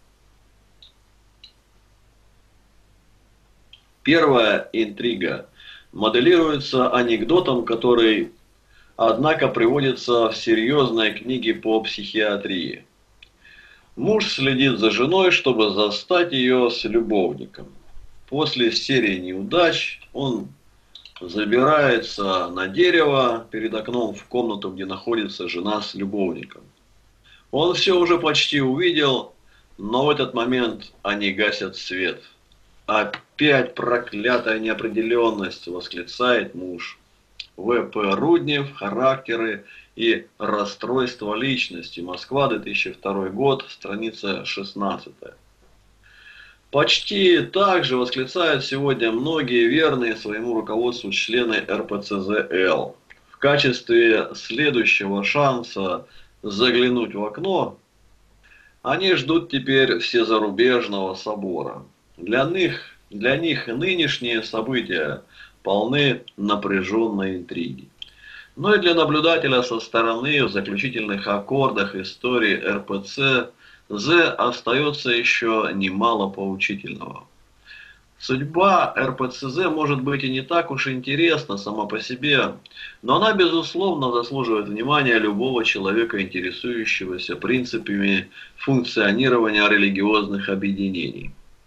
Первая интрига моделируется анекдотом, который, однако, приводится в серьезной книге по психиатрии. Муж следит за женой, чтобы застать ее с любовником. После серии неудач он забирается на дерево перед окном в комнату, где находится жена с любовником. Он все уже почти увидел, но в этот момент они гасят свет. «Опять проклятая неопределенность!» — восклицает муж. В.П. Руднев. Характеры и расстройство личности. Москва, 2002 год, страница 16. Почти так же восклицают сегодня многие верные своему руководству члены РПЦЗЛ. В качестве следующего шанса заглянуть в окно они ждут теперь Всезарубежного собора. Для них нынешние события полны напряженной интриги. Но и для наблюдателя со стороны в заключительных аккордах истории РПЦ остается еще немало поучительного. Судьба РПЦЗ может быть и не так уж интересна сама по себе, но она безусловно заслуживает внимания любого человека, интересующегося принципами функционирования религиозных объединений.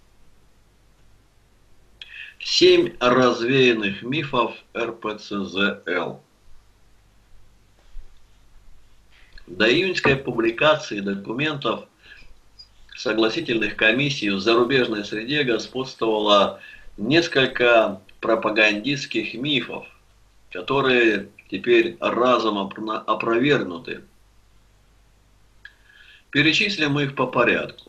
7 развеянных мифов РПЦЗЛ. До июньской публикации документов согласительных комиссий в зарубежной среде господствовало несколько пропагандистских мифов, которые теперь разом опровергнуты. Перечислим их по порядку.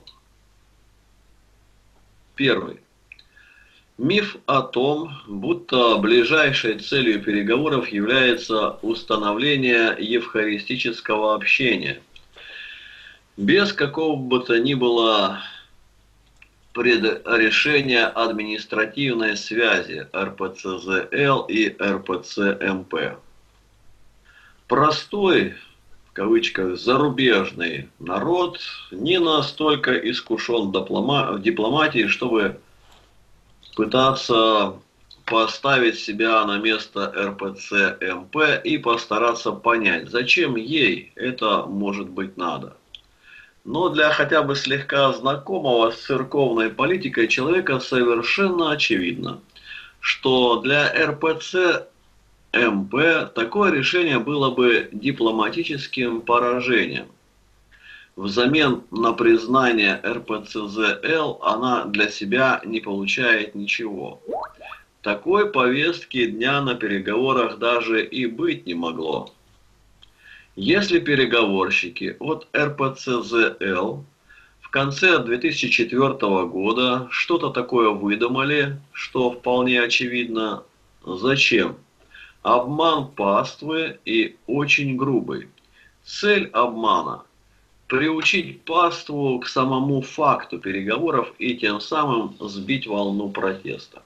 Первый. Миф о том, будто ближайшей целью переговоров является установление евхаристического общения, без какого бы то ни было предрешения административной связи РПЦЗЛ и РПЦМП. Простой, в кавычках, зарубежный народ не настолько искушен в дипломатии, чтобы пытаться поставить себя на место РПЦМП и постараться понять, зачем ей это может быть надо. Но для хотя бы слегка знакомого с церковной политикой человека совершенно очевидно, что для РПЦМП такое решение было бы дипломатическим поражением. Взамен на признание РПЦЗЛ она для себя не получает ничего. Такой повестки дня на переговорах даже и быть не могло. Если переговорщики от РПЦЗЛ в конце 2004 года что-то такое выдумали, что вполне очевидно, зачем? Обман паствы и очень грубый. Цель обмана – приучить паству к самому факту переговоров и тем самым сбить волну протеста.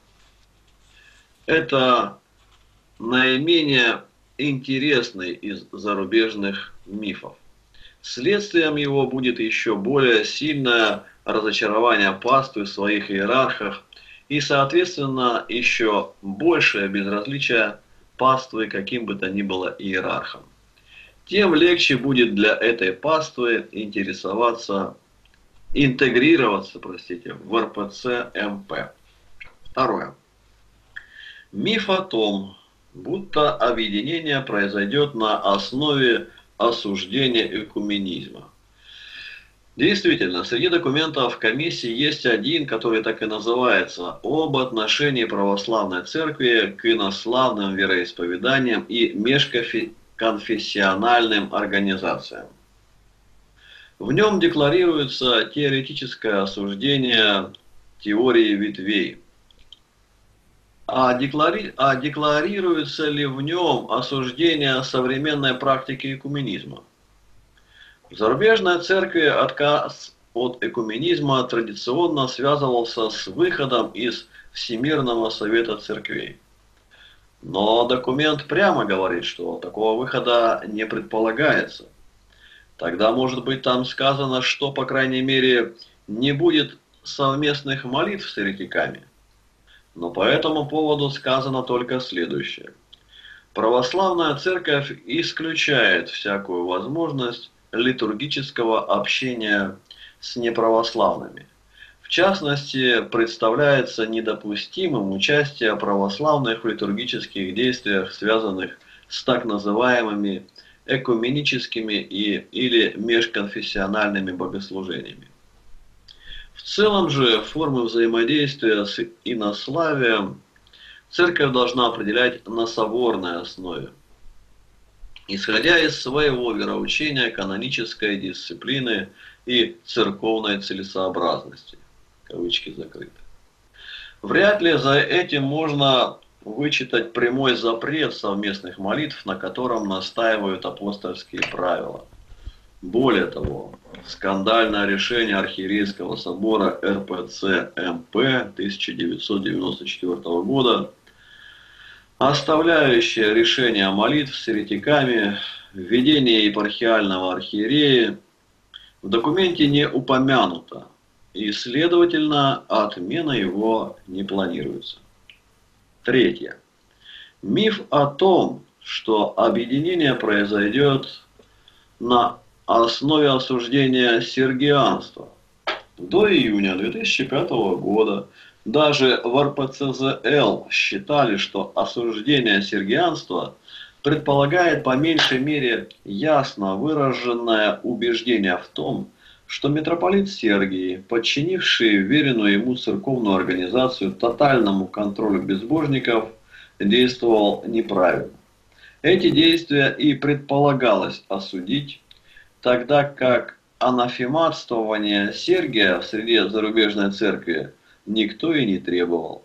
Это наименее интересный из зарубежных мифов. Следствием его будет еще более сильное разочарование паствы в своих иерархах и, соответственно, еще большее безразличие паствы каким бы то ни было иерархом. Тем легче будет для этой паствы интегрироваться в РПЦ-МП. Второе. Миф о том, будто объединение произойдет на основе осуждения экуменизма. Действительно, среди документов комиссии есть один, который так и называется «Об отношении православной церкви к инославным вероисповеданиям и межконфессиональным организациям». В нем декларируется теоретическое осуждение теории ветвей. А декларируется ли в нем осуждение современной практики экуменизма? В зарубежной церкви отказ от экуменизма традиционно связывался с выходом из Всемирного совета церквей. Но документ прямо говорит, что такого выхода не предполагается. Тогда, может быть, там сказано, что, по крайней мере, не будет совместных молитв с еретиками. Но по этому поводу сказано только следующее. Православная церковь исключает всякую возможность литургического общения с неправославными. В частности, представляется недопустимым участие православных в литургических действиях, связанных с так называемыми экуменическими или межконфессиональными богослужениями. В целом же формы взаимодействия с инославием церковь должна определять на соборной основе, исходя из своего вероучения, канонической дисциплины и церковной целесообразности. Кавычки закрыты. Вряд ли за этим можно вычитать прямой запрет совместных молитв, на котором настаивают апостольские правила. Более того, скандальное решение Архиерейского собора РПЦ-МП 1994 года, оставляющее решение молитв с еретиками, введение епархиального архиерея, в документе не упомянуто, и, следовательно, отмена его не планируется. Третье. Миф о том, что объединение произойдет на основе осуждения сергианства. До июня 2005 года даже в РПЦЗЛ считали, что осуждение сергианства предполагает по меньшей мере ясно выраженное убеждение в том, что митрополит Сергий, подчинивший веренную ему церковную организацию тотальному контролю безбожников, действовал неправильно. Эти действия и предполагалось осудить, тогда как анафематствование Сергия в среде зарубежной церкви никто и не требовал.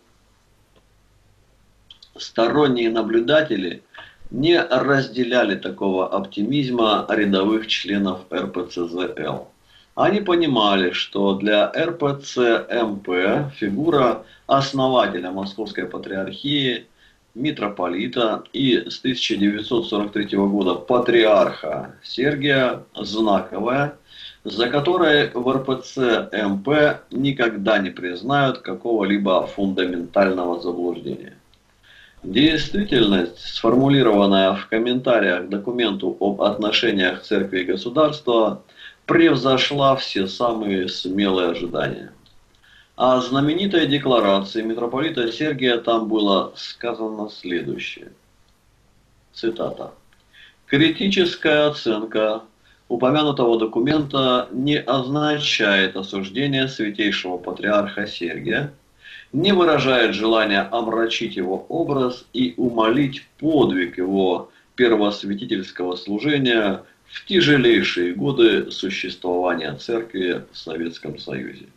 Сторонние наблюдатели не разделяли такого оптимизма рядовых членов РПЦЗЛ. Они понимали, что для РПЦ-МП фигура основателя Московской Патриархии, митрополита и с 1943 года патриарха Сергия знаковая, за которой в РПЦ-МП никогда не признают какого-либо фундаментального заблуждения. Действительность, сформулированная в комментариях к документу об отношениях церкви и государства, превзошла все самые смелые ожидания. О знаменитой декларации митрополита Сергия там было сказано следующее. Цитата. «Критическая оценка упомянутого документа не означает осуждение святейшего патриарха Сергия, не выражает желания омрачить его образ и умалить подвиг его первосвятительского служения в тяжелейшие годы существования церкви в Советском Союзе.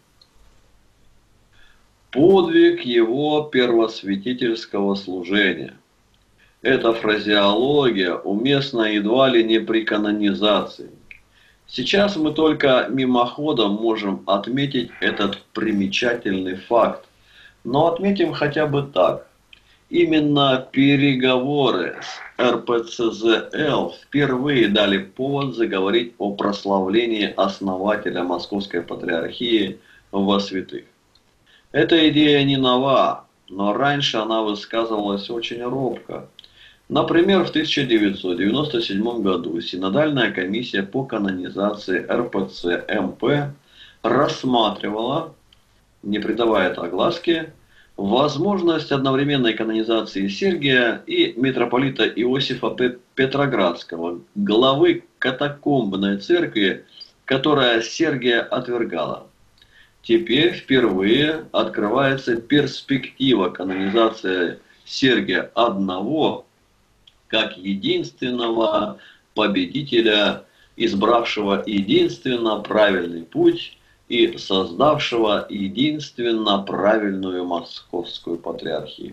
Подвиг его первосвятительского служения. Эта фразеология уместна едва ли не при канонизации. Сейчас мы только мимоходом можем отметить этот примечательный факт, но отметим хотя бы так. Именно переговоры с РПЦЗЛ впервые дали повод заговорить о прославлении основателя Московской Патриархии во святых. Эта идея не нова, но раньше она высказывалась очень робко. Например, в 1997 году Синодальная комиссия по канонизации РПЦ-МП рассматривала, не придавая это огласке, возможность одновременной канонизации Сергия и митрополита Иосифа Петроградского, главы катакомбной церкви, которая Сергия отвергала. Теперь впервые открывается перспектива канонизации Сергия одного, как единственного победителя, избравшего единственно правильный путь и создавшего единственно правильную Московскую Патриархию.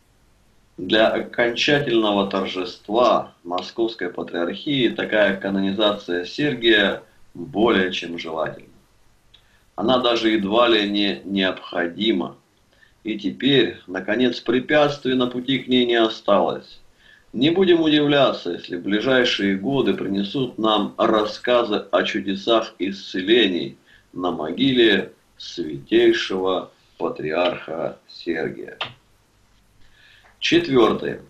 Для окончательного торжества Московской Патриархии такая канонизация Сергия более чем желательна. Она даже едва ли не необходима. И теперь, наконец, препятствий на пути к ней не осталось. Не будем удивляться, если в ближайшие годы принесут нам рассказы о чудесах исцелений на могиле святейшего патриарха Сергия. Четвертое.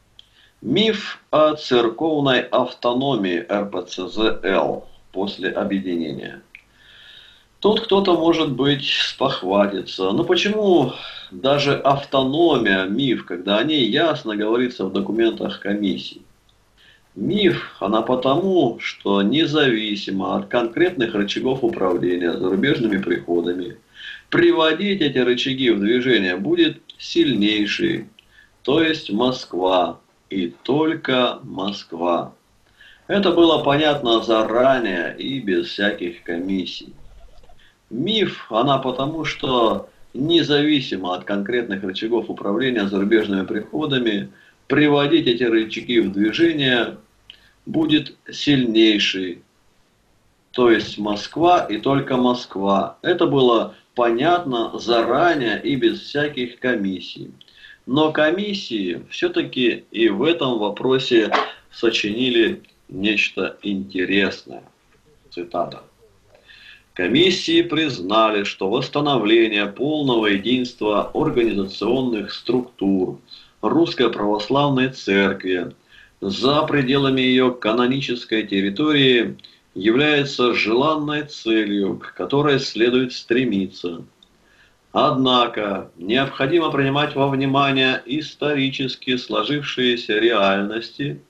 Миф о церковной автономии РПЦЗЛ после объединения. Тут кто-то, может быть, спохватится. Но почему даже автономия миф, когда о ней ясно говорится в документах комиссии? Миф, она потому, что независимо от конкретных рычагов управления зарубежными приходами, приводить эти рычаги в движение будет сильнейший, то есть Москва, и только Москва. Это было понятно заранее и без всяких комиссий. Миф, она потому, что независимо от конкретных рычагов управления зарубежными приходами, приводить эти рычаги в движение будет сильнейший, то есть Москва и только Москва. Это было понятно заранее и без всяких комиссий. Но комиссии все-таки и в этом вопросе сочинили нечто интересное. Цитата. Комиссии признали, что восстановление полного единства организационных структур Русской Православной Церкви за пределами ее канонической территории является желанной целью, к которой следует стремиться. Однако необходимо принимать во внимание исторически сложившиеся реальности,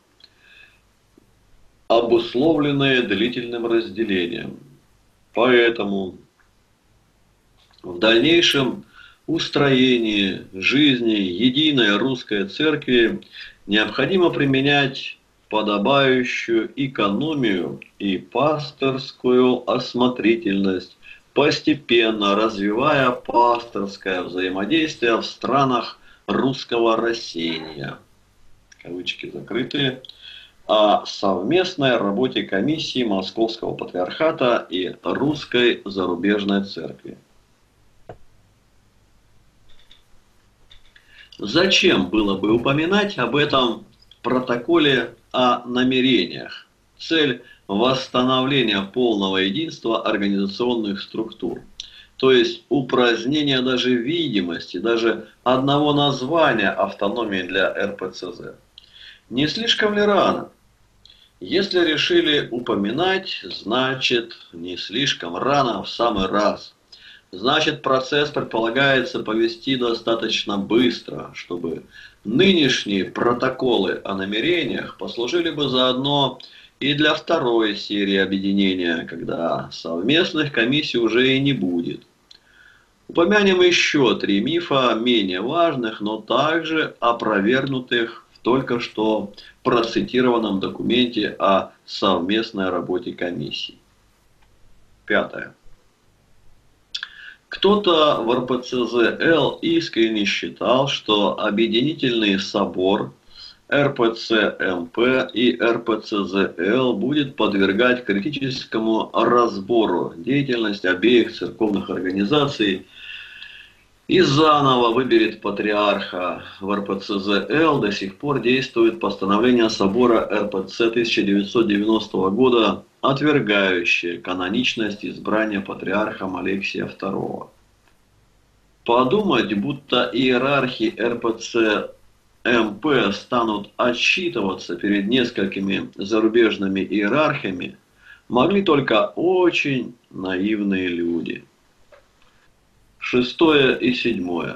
обусловленные длительным разделением. Поэтому в дальнейшем устроении жизни единой русской церкви необходимо применять подобающую экономию и пасторскую осмотрительность, постепенно развивая пасторское взаимодействие в странах русского рассеяния. Кавычки закрытые. О совместной работе комиссии Московского Патриархата и Русской Зарубежной Церкви. Зачем было бы упоминать об этом протоколе о намерениях? Цель – восстановления полного единства организационных структур. То есть упразднение даже видимости, даже одного названия автономии для РПЦЗ. Не слишком ли рано? Если решили упоминать, значит не слишком рано, в самый раз. Значит, процесс предполагается повести достаточно быстро, чтобы нынешние протоколы о намерениях послужили бы заодно и для второй серии объединения, когда совместных комиссий уже и не будет. Упомянем еще 3 мифа, менее важных, но также опровергнутых в только что процитированном документе о совместной работе комиссий. 5. Кто-то в РПЦЗ-Л искренне считал, что Объединительный собор РПЦ-МП и РПЦЗ-Л будет подвергать критическому разбору деятельность обеих церковных организаций и заново выберет патриарха. В РПЦЗ-Л до сих пор действует постановление собора РПЦ 1990 года, отвергающее каноничность избрания патриархом Алексия II. Подумать, будто иерархи РПЦ-МП станут отчитываться перед несколькими зарубежными иерархами, могли только очень наивные люди. 6 и 7.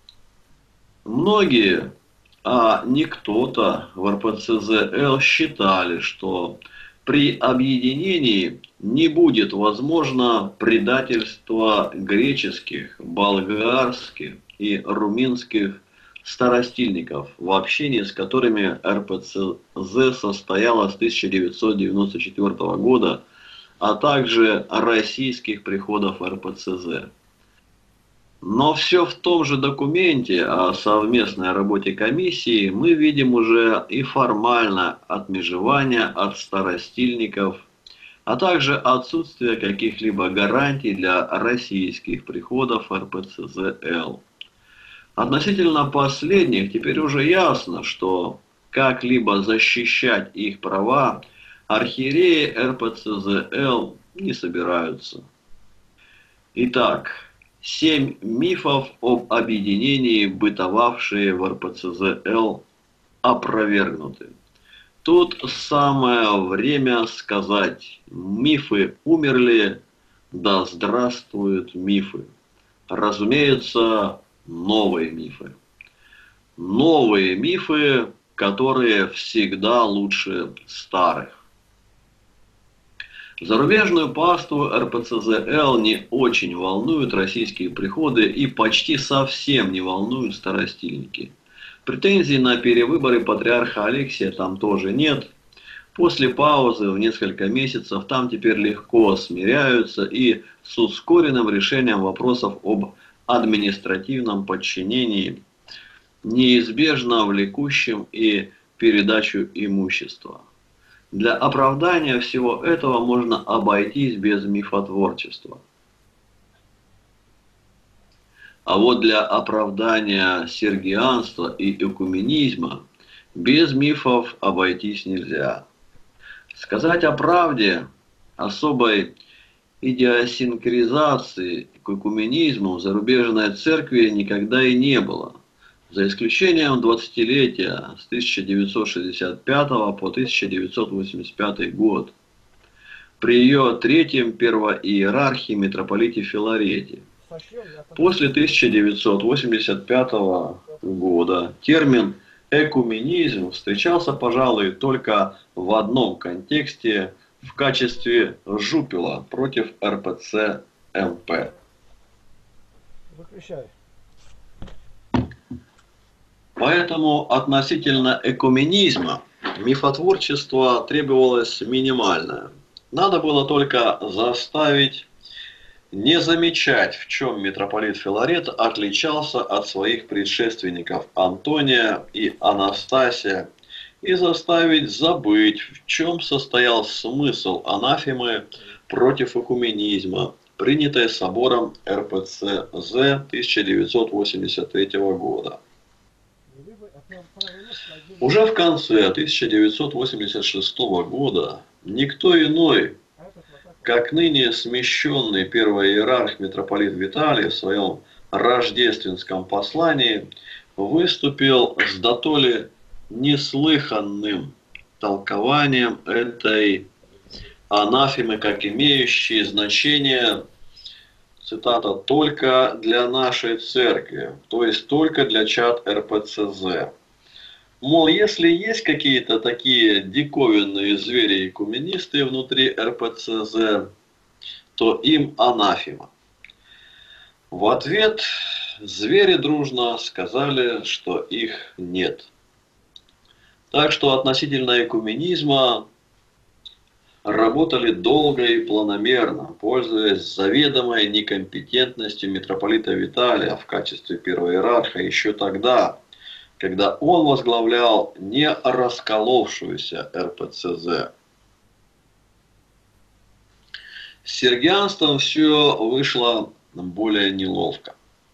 Многие, а не кто-то в РПЦЗ-Л считали, что при объединении не будет возможно предательство греческих, болгарских и румынских старостильников, в общении с которыми РПЦЗ состояла с 1994 года, а также российских приходов РПЦЗ. Но все в том же документе о совместной работе комиссии мы видим уже и формально отмежевание от старостильников, а также отсутствие каких-либо гарантий для российских приходов РПЦЗ-Л. Относительно последних теперь уже ясно, что как-либо защищать их права архиереи РПЦЗ-Л не собираются. Итак, 7 мифов об объединении, бытовавшие в РПЦЗ-Л, опровергнуты. Тут самое время сказать: мифы умерли, да здравствуют мифы. Разумеется, новые мифы. Новые мифы, которые всегда лучше старых. Зарубежную паству РПЦЗ-Л не очень волнуют российские приходы и почти совсем не волнуют старостильники. Претензий на перевыборы патриарха Алексия там тоже нет. После паузы в несколько месяцев там теперь легко смиряются и с ускоренным решением вопросов об административном подчинении, неизбежно влекущим и передачу имущества. Для оправдания всего этого можно обойтись без мифотворчества. А вот для оправдания сергианства и экуменизма без мифов обойтись нельзя. Сказать о правде, особой идиосинкризации к экуменизму в зарубежной церкви никогда и не было, за исключением 20-летия с 1965 по 1985 год при ее третьем первоиерархе митрополите Филарете. После 1985 года термин «экуменизм» встречался, пожалуй, только в одном контексте в качестве жупела против РПЦ МП. Выключай. Поэтому относительно экуменизма мифотворчество требовалось минимальное. Надо было только заставить не замечать, в чем митрополит Филарет отличался от своих предшественников Антония и Анастасия, и заставить забыть, в чем состоял смысл анафемы против экуменизма, принятой собором РПЦЗ 1983 года. Уже в конце 1986 года никто иной, как ныне смещенный первоиерарх митрополит Виталий в своем рождественском послании выступил с дотоле неслыханным толкованием этой анафемы, как имеющей значение, цитата, «только для нашей церкви», то есть только для чад РПЦЗ. Мол, если есть какие-то такие диковинные звери-экуменисты внутри РПЦЗ, то им анафема. В ответ звери дружно сказали, что их нет. Так что относительно экуменизма работали долго и планомерно, пользуясь заведомой некомпетентностью митрополита Виталия в качестве первоиерарха еще тогда, когда он возглавлял не расколовшуюся РПЦЗ. С сергианством все вышло более неловко.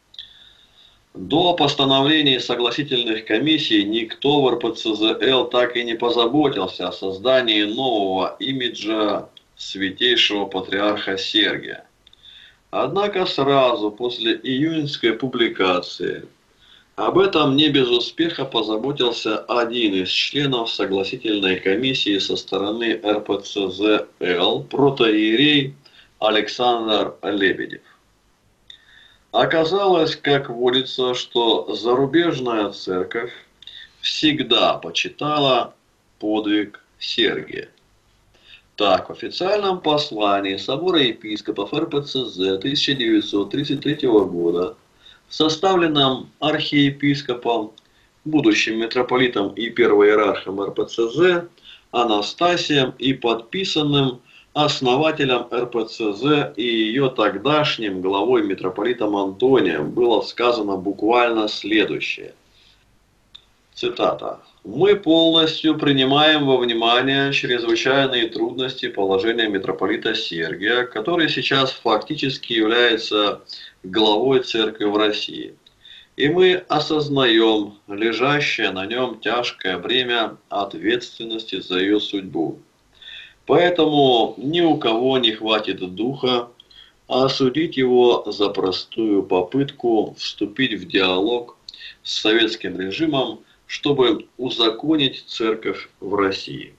До постановления согласительных комиссий никто в РПЦЗЛ так и не позаботился о создании нового имиджа святейшего патриарха Сергия. Однако сразу после июньской публикации об этом не без успеха позаботился один из членов согласительной комиссии со стороны РПЦЗЛ, протоиерей Александр Лебедев. Оказалось, как водится, что зарубежная церковь всегда почитала подвиг Сергия. Так, в официальном послании Собора епископов РПЦЗ 1933 года, составленном архиепископом, будущим митрополитом и первоиерархом РПЦЗ Анастасием и подписанным основателем РПЦЗ и ее тогдашним главой митрополитом Антонием, было сказано буквально следующее. Цитата. «Мы полностью принимаем во внимание чрезвычайные трудности положения митрополита Сергия, который сейчас фактически является главой церкви в России. И мы осознаем лежащее на нем тяжкое бремя ответственности за ее судьбу. Поэтому ни у кого не хватит духа осудить его за простую попытку вступить в диалог с советским режимом, чтобы узаконить церковь в России».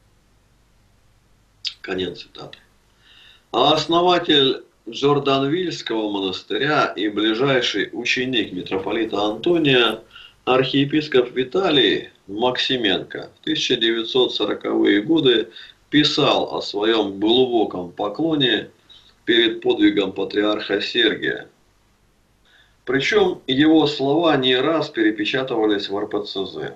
Конец цитаты. А основатель Джорданвильского монастыря и ближайший ученик митрополита Антония, архиепископ Виталий Максименко, в 1940-е годы писал о своем глубоком поклоне перед подвигом патриарха Сергия. Причем его слова не раз перепечатывались в РПЦЗ.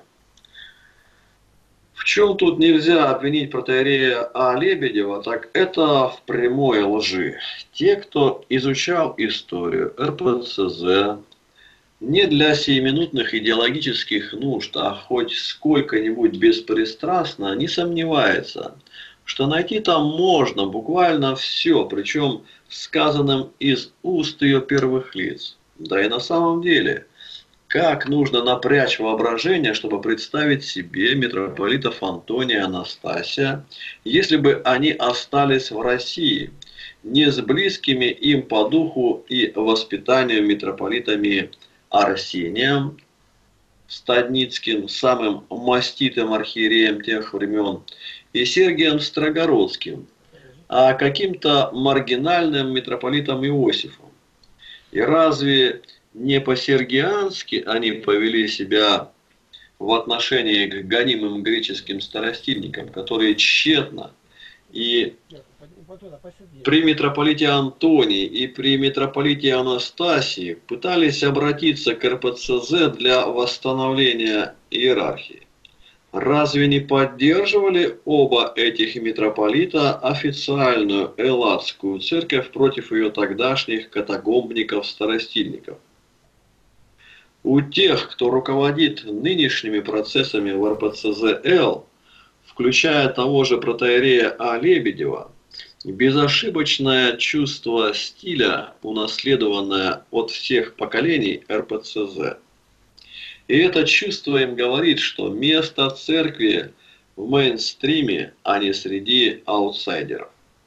В чем тут нельзя обвинить протоиерея А. Лебедева, так это в прямой лжи. Те, кто изучал историю РПЦЗ, не для сиюминутных идеологических нужд, а хоть сколько-нибудь беспристрастно, не сомневается, что найти там можно буквально все, причем сказанным из уст ее первых лиц. Да и на самом деле, как нужно напрячь воображение, чтобы представить себе митрополитов Антония и Анастасия, если бы они остались в России, не с близкими им по духу и воспитанию митрополитами Арсением Стадницким, самым маститым архиереем тех времен, и Сергием Строгородским, а каким-то маргинальным митрополитом Иосифом. И разве не по-сергиански они повели себя в отношении к гонимым греческим старостильникам, которые тщетно и при митрополите Антонии и при митрополите Анастасии пытались обратиться к РПЦЗ для восстановления иерархии? Разве не поддерживали оба этих митрополита официальную элладскую церковь против ее тогдашних катакомбников-старостильников? У тех, кто руководит нынешними процессами в РПЦЗ-Л, включая того же протоиерея А. Лебедева, безошибочное чувство стиля, унаследованное от всех поколений РПЦЗ. И это чувство им говорит, что место церкви в мейнстриме, а не среди аутсайдеров.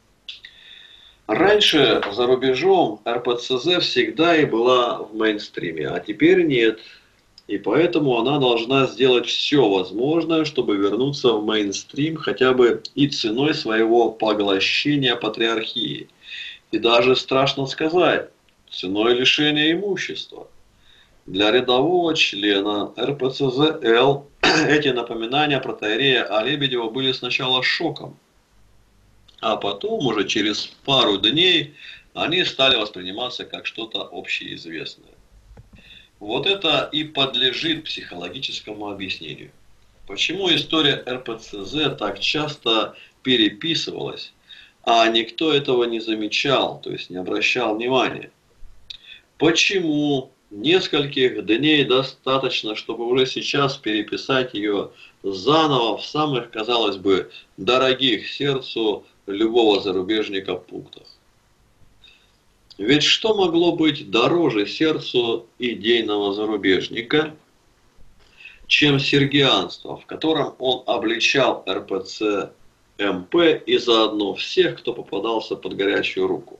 Раньше за рубежом РПЦЗ всегда и была в мейнстриме, а теперь нет. И поэтому она должна сделать все возможное, чтобы вернуться в мейнстрим хотя бы и ценой своего поглощения патриархии. И даже, страшно сказать, ценой лишения имущества. Для рядового члена РПЦЗ-Л эти напоминания протоиерея А. Лебедева были сначала шоком, а потом уже через пару дней они стали восприниматься как что-то общеизвестное. Вот это и подлежит психологическому объяснению. Почему история РПЦЗ так часто переписывалась, а никто этого не замечал, то есть не обращал внимания? Почему нескольких дней достаточно, чтобы уже сейчас переписать ее заново в самых, казалось бы, дорогих сердцу любого зарубежника пунктах? Ведь что могло быть дороже сердцу идейного зарубежника, чем сергианство, в котором он обличал РПЦ МП и заодно всех, кто попадался под горячую руку?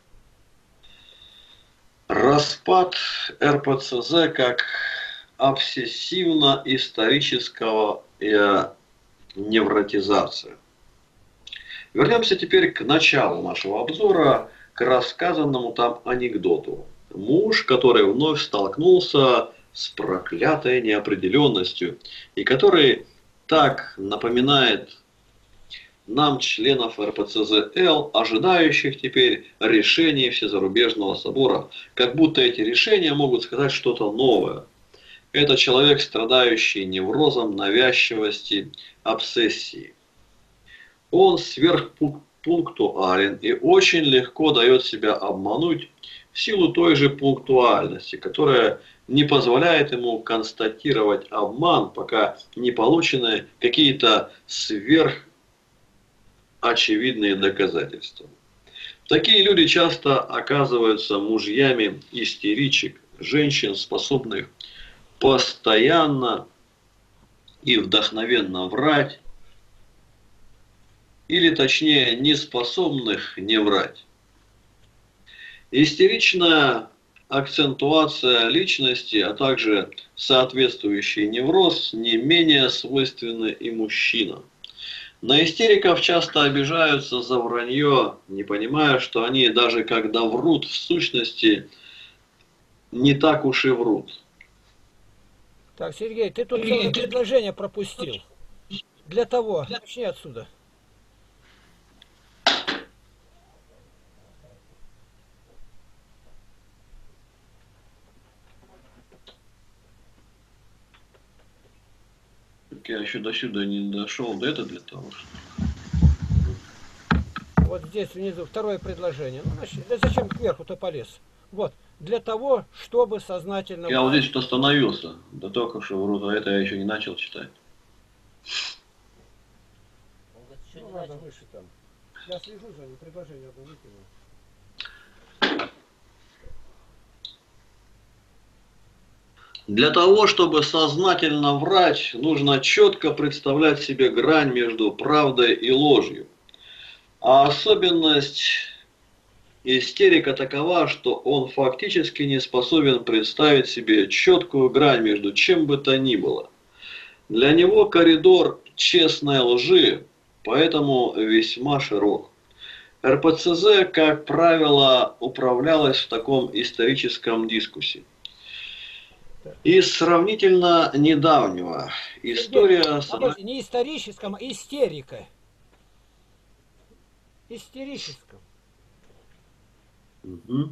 Распад РПЦЗ как обсессивно-исторического невротизация. Вернемся теперь к началу нашего обзора, к рассказанному там анекдоту. Муж, который вновь столкнулся с проклятой неопределенностью и который так напоминает нам, членов РПЦЗ-Л, ожидающих теперь решений Всезарубежного собора, как будто эти решения могут сказать что-то новое. Это человек, страдающий неврозом навязчивости, обсессии. Он сверхпунктуален и очень легко дает себя обмануть в силу той же пунктуальности, которая не позволяет ему констатировать обман, пока не получены какие-то сверхочевидные доказательства. Такие люди часто оказываются мужьями истеричек, женщин, способных постоянно и вдохновенно врать, или точнее неспособных не врать. Истеричная акцентуация личности, а также соответствующий невроз не менее свойственны и мужчинам. На истериков часто обижаются за вранье, не понимая, что они даже когда врут, в сущности не так уж и врут. Так, Сергей, ты тут целое предложение пропустил. Для того, начни отсюда. Я еще до сюда не дошел, да это для того, что... Вот здесь внизу второе предложение. Ну, значит, да зачем кверху-то полез? Вот, для того, чтобы сознательно Я вот врать. здесь вот остановился. Да только что вроде это я еще не начал читать. Он говорит, еще Ну не ладно, начал. выше там. Я слежу за ним, предложение одно выкинул. Для того, чтобы сознательно врать, нужно четко представлять себе грань между правдой и ложью. А особенность истерика такова, что он фактически не способен представить себе четкую грань между чем бы то ни было. Для него коридор честной лжи, поэтому весьма широк. РПЦЗ, как правило, управлялась в таком историческом дискуссии. Из сравнительно недавнего история... Подожди, не историческом, а истерика. Истерическом. Угу.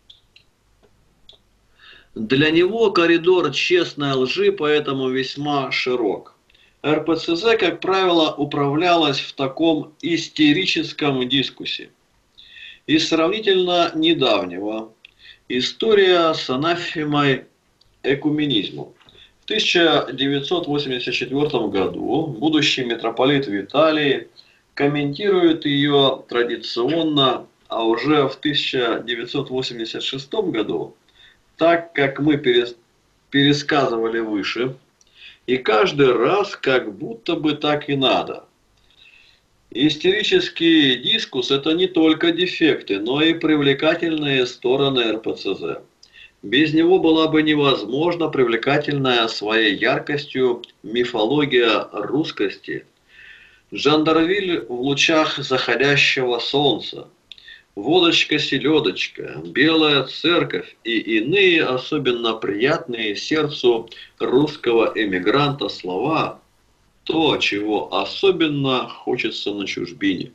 Для него коридор честной лжи поэтому весьма широк. РПЦЗ, как правило, управлялась в таком истерическом дискуссии. Из сравнительно недавнего история с анафемой экуменизму. В 1984 году будущий митрополит Виталий комментирует ее традиционно, а уже в 1986 году, так как мы пересказывали выше, и каждый раз как будто бы так и надо. Истерический дискус – это не только дефекты, но и привлекательные стороны РПЦЗ. Без него была бы невозможна привлекательная своей яркостью мифология русскости. Жандарвиль в лучах заходящего солнца, водочка-селедочка, белая церковь и иные особенно приятные сердцу русского эмигранта слова – то, чего особенно хочется на чужбине.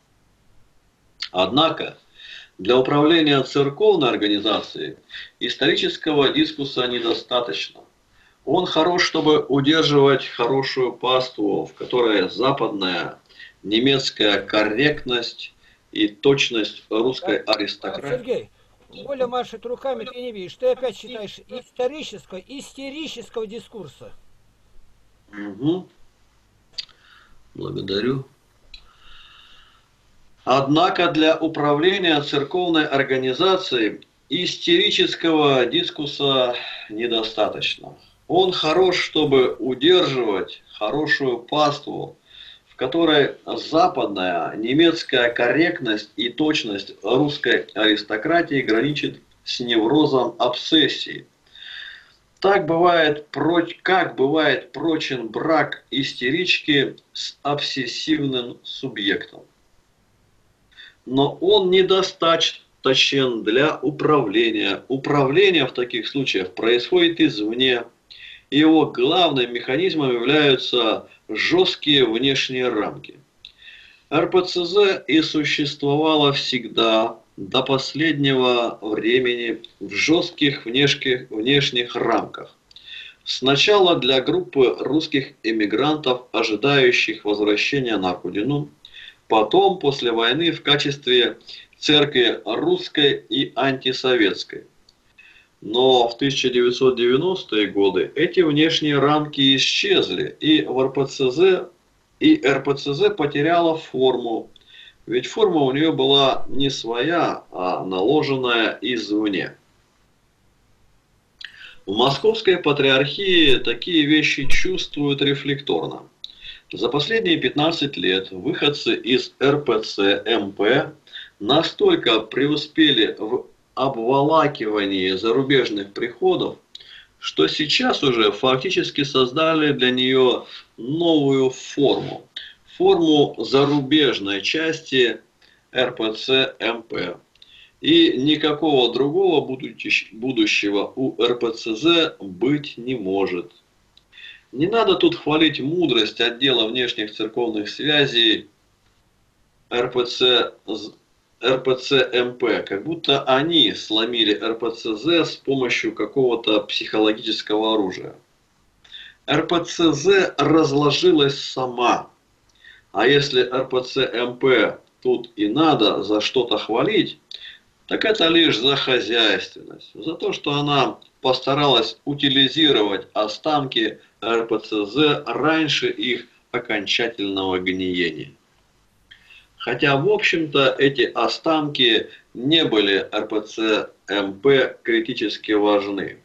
Однако, для управления церковной организацией исторического дискуса недостаточно. Он хорош, чтобы удерживать хорошую паству, в которой западная немецкая корректность и точность русской аристократии. Сергей, Коля машет руками, ты не видишь. Ты опять считаешь истерического дискурса. Угу. Благодарю. Однако для управления церковной организацией истерического дискуса недостаточно. Он хорош, чтобы удерживать хорошую паству, в которой западная немецкая корректность и точность русской аристократии граничит с неврозом обсессии. Как бывает прочен брак истерички с обсессивным субъектом. Но он недостаточен для управления. Управление в таких случаях происходит извне. Его главным механизмом являются жесткие внешние рамки. РПЦЗ и существовало всегда до последнего времени в жестких внешних рамках. Сначала для группы русских эмигрантов, ожидающих возвращения на родину, потом после войны в качестве церкви русской и антисоветской. Но в 1990-е годы эти внешние рамки исчезли, и РПЦЗ потеряла форму. Ведь форма у нее была не своя, а наложенная извне. В Московской патриархии такие вещи чувствуют рефлекторно. За последние 15 лет выходцы из РПЦ-МП настолько преуспели в обволакивании зарубежных приходов, что сейчас уже фактически создали для нее новую форму. Форму зарубежной части РПЦ-МП. И никакого другого будущего у РПЦЗ быть не может. Не надо тут хвалить мудрость отдела внешних церковных связей РПЦ-МП, как будто они сломили РПЦЗ с помощью какого-то психологического оружия. РПЦЗ разложилась сама. А если РПЦ-МП тут и надо за что-то хвалить, так это лишь за хозяйственность, за то, что она постаралась утилизировать останки РПЦЗ раньше их окончательного гниения. Хотя, в общем-то, эти останки не были РПЦ-МП критически важны.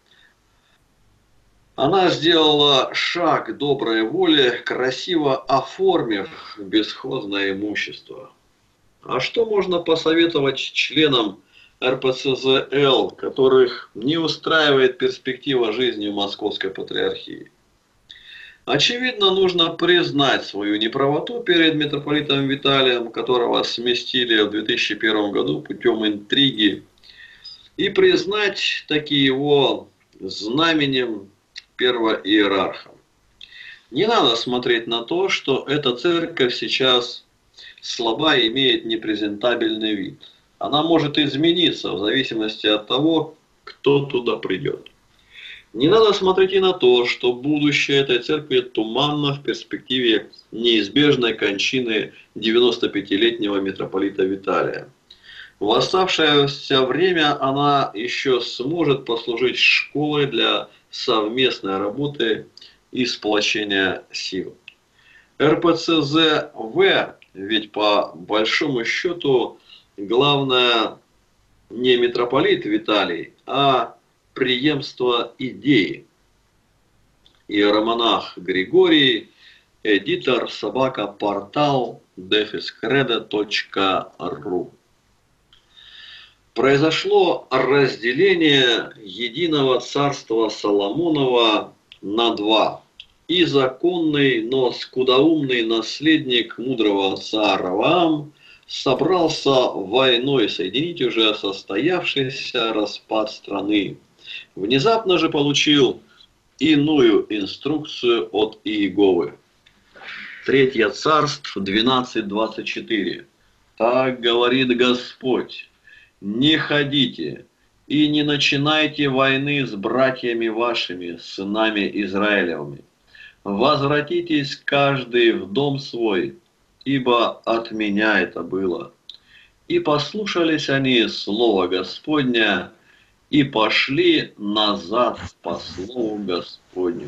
Она сделала шаг доброй воли, красиво оформив бесхозное имущество. А что можно посоветовать членам РПЦЗЛ, которых не устраивает перспектива жизни в Московской Патриархии? Очевидно, нужно признать свою неправоту перед митрополитом Виталием, которого сместили в 2001 году путем интриги, и признать таки его знаменем первоиерархом. Не надо смотреть на то, что эта церковь сейчас слаба и имеет непрезентабельный вид. Она может измениться в зависимости от того, кто туда придет. Не надо смотреть и на то, что будущее этой церкви туманно в перспективе неизбежной кончины 95-летнего митрополита Виталия. В оставшееся время она еще сможет послужить школой для совместной работы и сплочения сил. РПЦЗВ, ведь по большому счету главное не митрополит Виталий, а преемство идеи. Иеромонах Григорий, эдитор собака-портал defiscredo.ru. Произошло разделение единого царства Соломонова на два. И законный, но скудоумный наследник мудрого отца Раваам собрался войной соединить уже состоявшийся распад страны. Внезапно же получил иную инструкцию от Иеговы. Третье царство 12:24. Так говорит Господь: не ходите и не начинайте войны с братьями вашими, сынами Израилевыми. Возвратитесь каждый в дом свой, ибо от меня это было. И послушались они слова Господня, и пошли назад по слову Господню.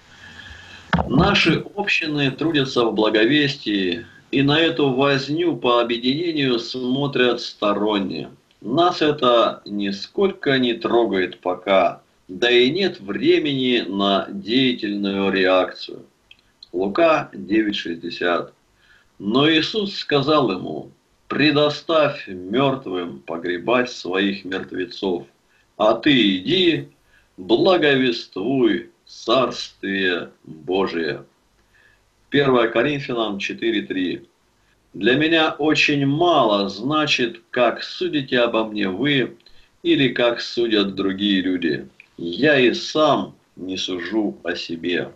Наши общины трудятся в благовестии, и на эту возню по объединению смотрят сторонне. Нас это нисколько не трогает пока, да и нет времени на деятельную реакцию. Лука 9:60. Но Иисус сказал ему: предоставь мертвым погребать своих мертвецов, а ты иди, благовествуй Царствие Божие. 1 Коринфянам 4:3. Для меня очень мало значит, как судите обо мне вы или как судят другие люди. Я и сам не сужу о себе.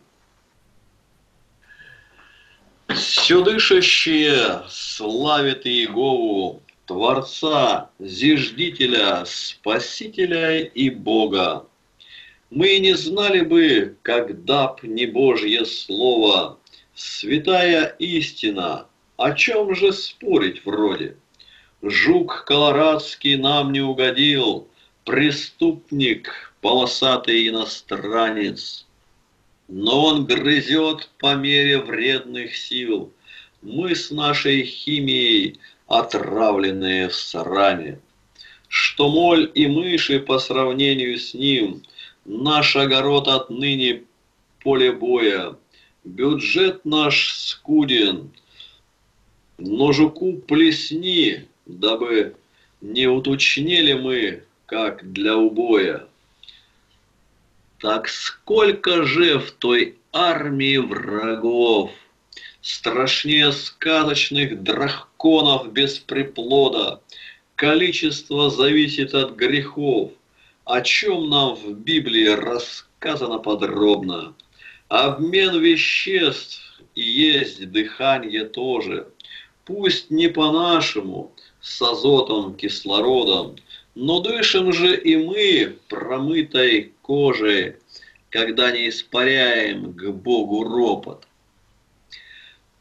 Всюдышащие славят Иегову, Творца, Зиждителя, Спасителя и Бога. Мы не знали бы, когда б не Божье Слово, святая истина, о чем же спорить вроде? Жук колорадский нам не угодил, преступник, полосатый иностранец. Но он грызет по мере вредных сил. Мы с нашей химией отравленные в сраме. Что моль и мыши по сравнению с ним, наш огород отныне поле боя. Бюджет наш скуден, но жуку плесни, дабы не уточнели мы, как для убоя. Так сколько же в той армии врагов, страшнее сказочных драконов без приплода, количество зависит от грехов, о чем нам в Библии рассказано подробно. Обмен веществ и есть дыхание тоже, пусть не по-нашему, с азотом, кислородом, но дышим же и мы промытой кожей, когда не испаряем к Богу ропот.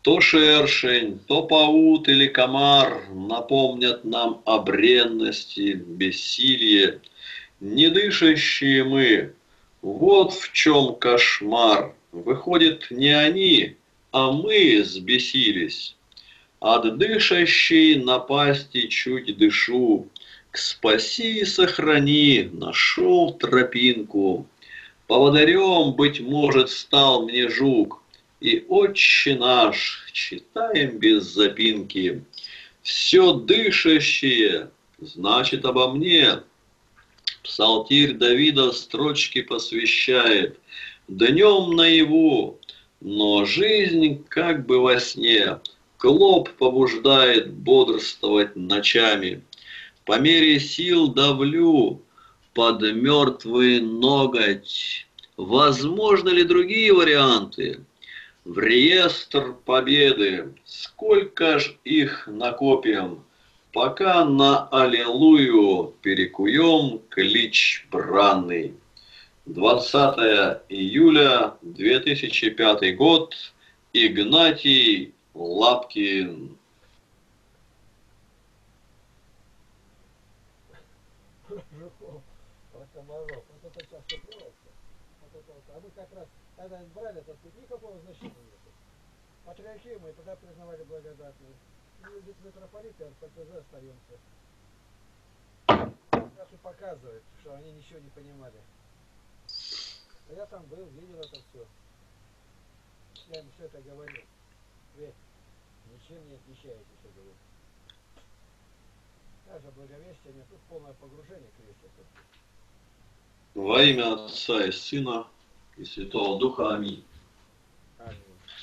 То шершень, то паут или комар напомнят нам о бренности, бессилие. Недышащие мы, вот в чем кошмар. Выходит, не они, а мы взбесились. От дышащей напасти чуть дышу. К спаси и сохрани, нашел тропинку. Поводырем, быть может, стал мне жук. И отче наш читаем без запинки. Все дышащее, значит, обо мне. Псалтирь Давида строчки посвящает. Днем наяву, но жизнь как бы во сне. Клоп побуждает бодрствовать ночами. По мере сил давлю под мертвый ноготь. Возможны ли другие варианты? В реестр победы, сколько ж их накопим, пока на аллилуйю перекуем клич бранный. 20 июля 2005 год. Игнатий Лапкин. Жуков, про комаров. Вот это часто делается. Вот это вот. А мы как раз, когда брали этот путь, никакого значения нет. Патриархию мы тогда признавали благодатную. И ведь митрополиты РПЦЗ остаемся. Нас и показывает, что они ничего не понимали. А я там был, видел это все. Я им все это говорил. Вы ничем не отличаетесь, я говорю. Даже благовестие, тут полное погружение крестится. Во имя Отца и Сына и Святого Духа. Аминь. Аминь.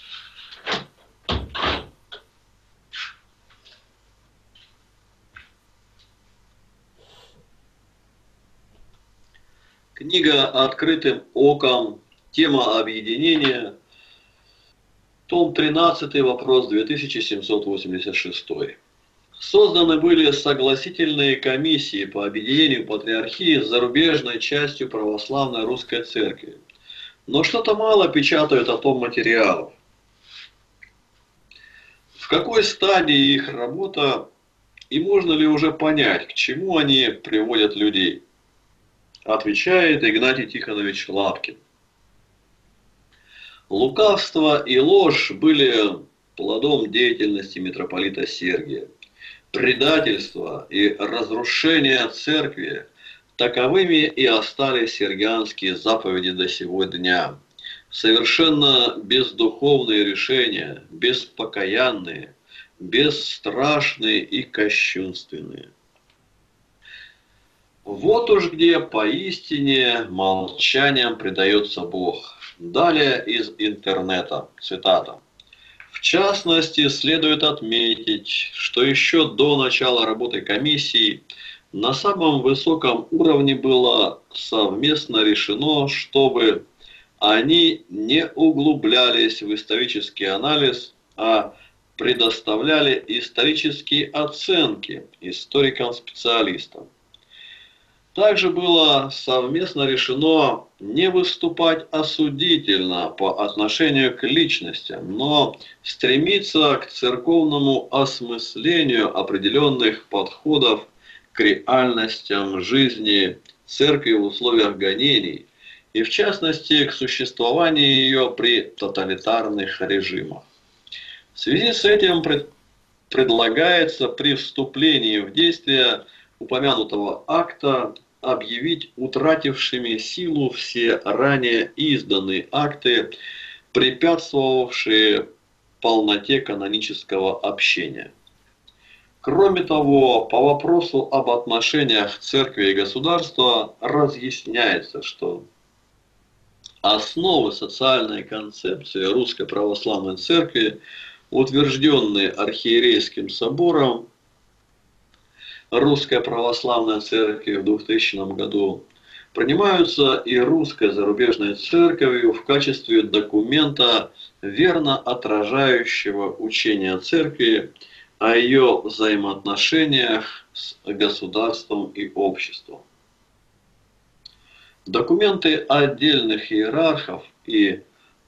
Книга «Открытым оком», тема объединения, том 13, вопрос 2786. Созданы были согласительные комиссии по объединению патриархии с зарубежной частью православной русской церкви. Но что-то мало печатают о том материалов. В какой стадии их работа и можно ли уже понять, к чему они приводят людей? Отвечает Игнатий Тихонович Лапкин. Лукавство и ложь были плодом деятельности митрополита Сергия. Предательство и разрушение церкви таковыми и остались сергианские заповеди до сего дня. Совершенно бездуховные решения, беспокаянные, бесстрашные и кощунственные. Вот уж где поистине молчанием предается Бог. Далее из интернета, цитата. В частности, следует отметить, что еще до начала работы комиссии на самом высоком уровне было совместно решено, чтобы они не углублялись в исторический анализ, а предоставляли исторические оценки историкам-специалистам. Также было совместно решено не выступать осудительно по отношению к личностям, но стремиться к церковному осмыслению определенных подходов к реальностям жизни церкви в условиях гонений и, в частности, к существованию ее при тоталитарных режимах. В связи с этим предлагается при вступлении в действие упомянутого акта объявить утратившими силу все ранее изданные акты, препятствовавшие полноте канонического общения. Кроме того, по вопросу об отношениях церкви и государства разъясняется, что основы социальной концепции Русской Православной Церкви, утвержденные Архиерейским собором Русской Православной Церкви в 2000 году, принимаются и Русской Зарубежной Церковью в качестве документа, верно отражающего учение Церкви о ее взаимоотношениях с государством и обществом. Документы отдельных иерархов и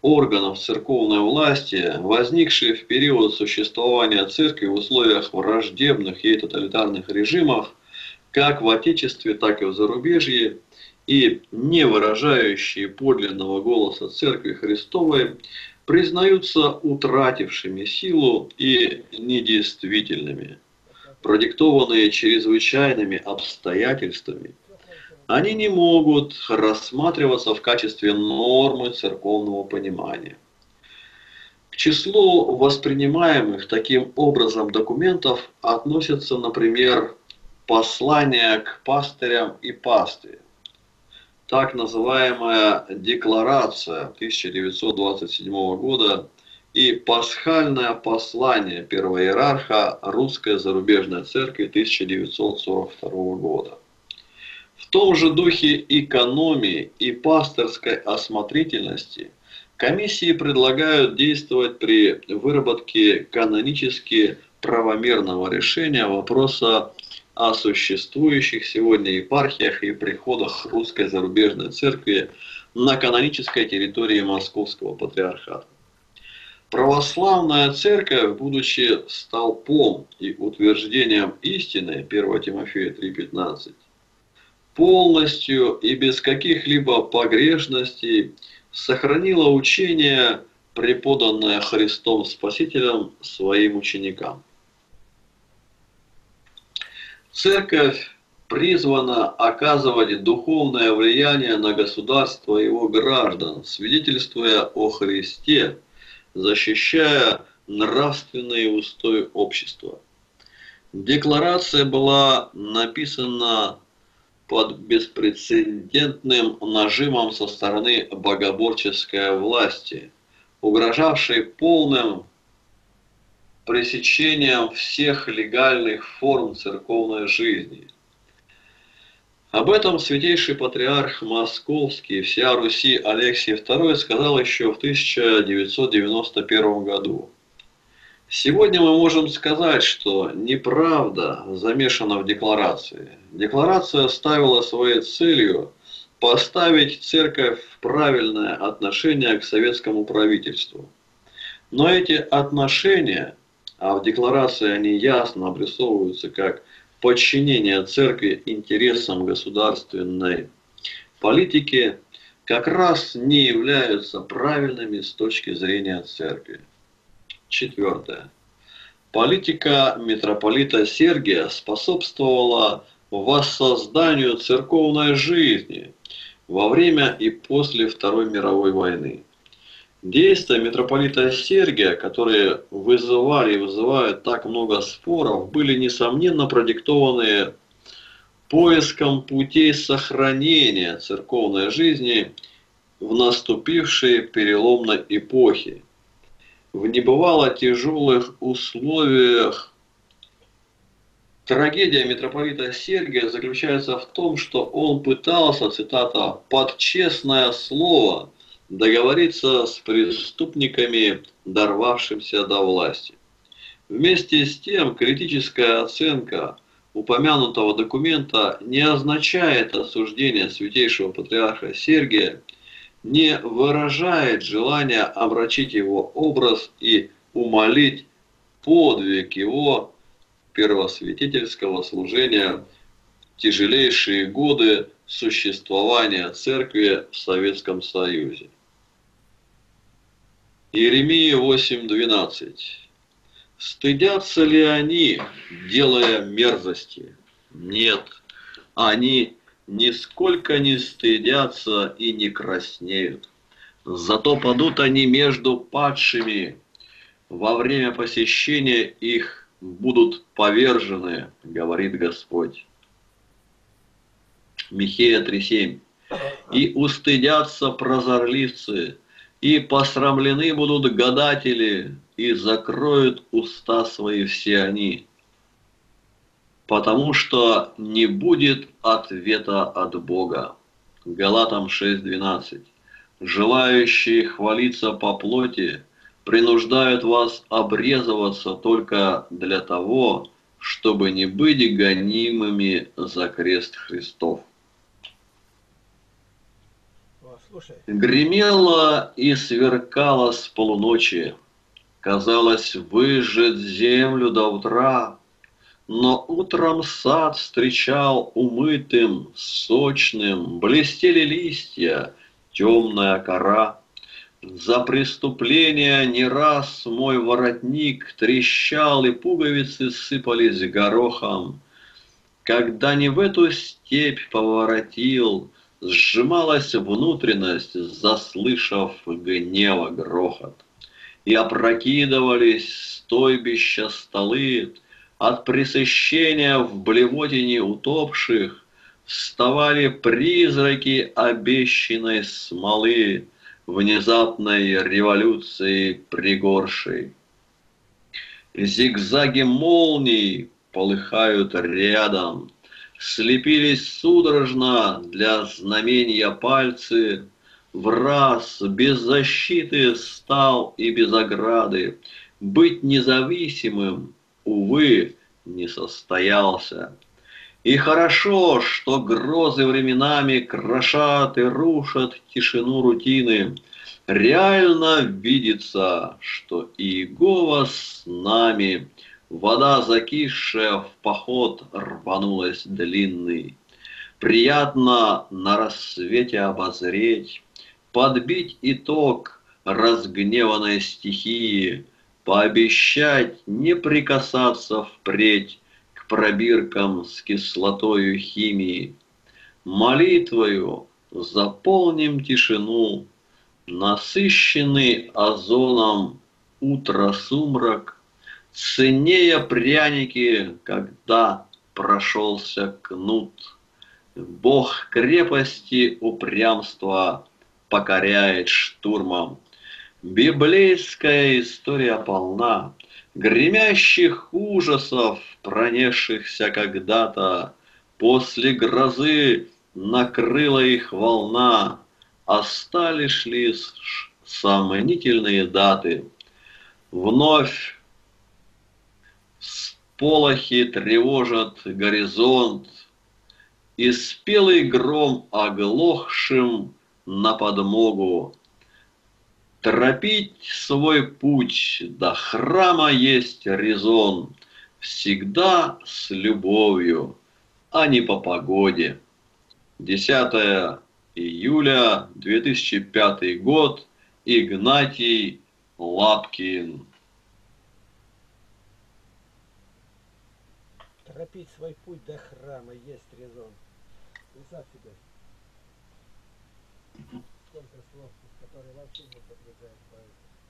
органов церковной власти, возникшие в период существования церкви в условиях враждебных ей тоталитарных режимов, как в Отечестве, так и в зарубежье, и не выражающие подлинного голоса Церкви Христовой, признаются утратившими силу и недействительными, продиктованные чрезвычайными обстоятельствами. Они не могут рассматриваться в качестве нормы церковного понимания. К числу воспринимаемых таким образом документов относятся, например, послания к пастырям и пастве, так называемая Декларация 1927 года и Пасхальное послание первого иерарха Русской зарубежной церкви 1942 года. В том же духе экономии и пасторской осмотрительности комиссии предлагают действовать при выработке канонически правомерного решения вопроса о существующих сегодня епархиях и приходах Русской зарубежной церкви на канонической территории Московского патриархата. Православная церковь, будучи столпом и утверждением истины, 1 Тимофея 3,15, полностью и без каких-либо погрешностей сохранила учение, преподанное Христом Спасителем своим ученикам. Церковь призвана оказывать духовное влияние на государство и его граждан, свидетельствуя о Христе, защищая нравственные устои общества. Декларация была написана под беспрецедентным нажимом со стороны богоборческой власти, угрожавшей полным пресечением всех легальных форм церковной жизни. Об этом святейший патриарх Московский и всея Руси Алексий II сказал еще в 1991 году. Сегодня мы можем сказать, что неправда замешана в декларации. Декларация ставила своей целью поставить церковь в правильное отношение к советскому правительству. Но эти отношения, а в декларации они ясно обрисовываются как подчинение церкви интересам государственной политики, как раз не являются правильными с точки зрения церкви. Четвертое. Политика митрополита Сергия способствовала воссозданию церковной жизни во время и после Второй мировой войны. Действия митрополита Сергия, которые вызывали и вызывают так много споров, были несомненно продиктованы поиском путей сохранения церковной жизни в наступившей переломной эпохе. В небывало тяжелых условиях трагедия митрополита Сергия заключается в том, что он пытался, цитата, «под честное слово договориться с преступниками, дорвавшимся до власти». Вместе с тем, критическая оценка упомянутого документа не означает осуждения святейшего патриарха Сергия, не выражает желания омрачить его образ и умалить подвиг его первосвятительского служения в тяжелейшие годы существования церкви в Советском Союзе. Иеремия 8:12. Стыдятся ли они, делая мерзости? Нет, они нисколько не стыдятся и не краснеют. Зато падут они между падшими. Во время посещения их будут повержены, говорит Господь. Михея 3:7. И устыдятся прозорливцы, и посрамлены будут гадатели, и закроют уста свои все они, потому что не будет ответа от Бога. Галатам 6:12. Желающие хвалиться по плоти принуждают вас обрезываться только для того, чтобы не быть гонимыми за крест Христов. Слушай. Гремело и сверкало с полуночи. Казалось, выжжет землю до утра. Но утром сад встречал умытым, сочным, блестели листья, темная кора. За преступление не раз мой воротник трещал, и пуговицы сыпались горохом. Когда не в эту степь поворотил, сжималась внутренность, заслышав гнева грохот. И опрокидывались стойбища столы, от пресыщения в блевотине утопших вставали призраки обещанной смолы, внезапной революции пригоршей. Зигзаги молний полыхают рядом, слепились судорожно для знамения пальцы, враз без защиты стал и без ограды, быть независимым, увы, не состоялся. И хорошо, что грозы временами крошат и рушат тишину рутины. Реально видится, что Иегова с нами. Вода, закисшая в поход, рванулась длинный. Приятно на рассвете обозреть, подбить итог разгневанной стихии, пообещать не прикасаться впредь к пробиркам с кислотою химии. Молитвою заполним тишину, насыщенный озоном утро сумрак, ценнее пряники, когда прошелся кнут. Бог крепости упрямства покоряет штурмом. Библейская история полна гремящих ужасов, пронесшихся когда-то. После грозы накрыла их волна, остались лишь сомнительные даты. Вновь сполохи тревожат горизонт, и спелый гром оглохшим на подмогу. Торопить свой путь до храма есть резон, всегда с любовью, а не по погоде. 10 июля 2005 год. Игнатий Лапкин. Торопить свой путь до храма есть резон. Представь себе, сколько слов, которые вообще не употребляют поэт.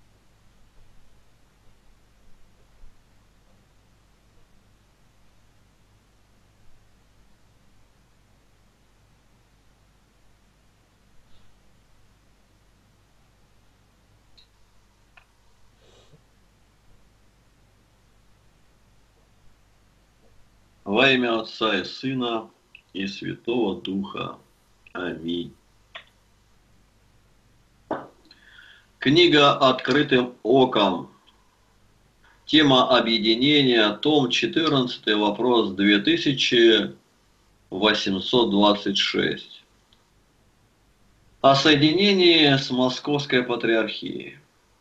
Во имя Отца и Сына и Святого Духа. Аминь. Книга «Открытым оком». Тема объединения, том 14, вопрос 2826. О соединении с Московской Патриархией.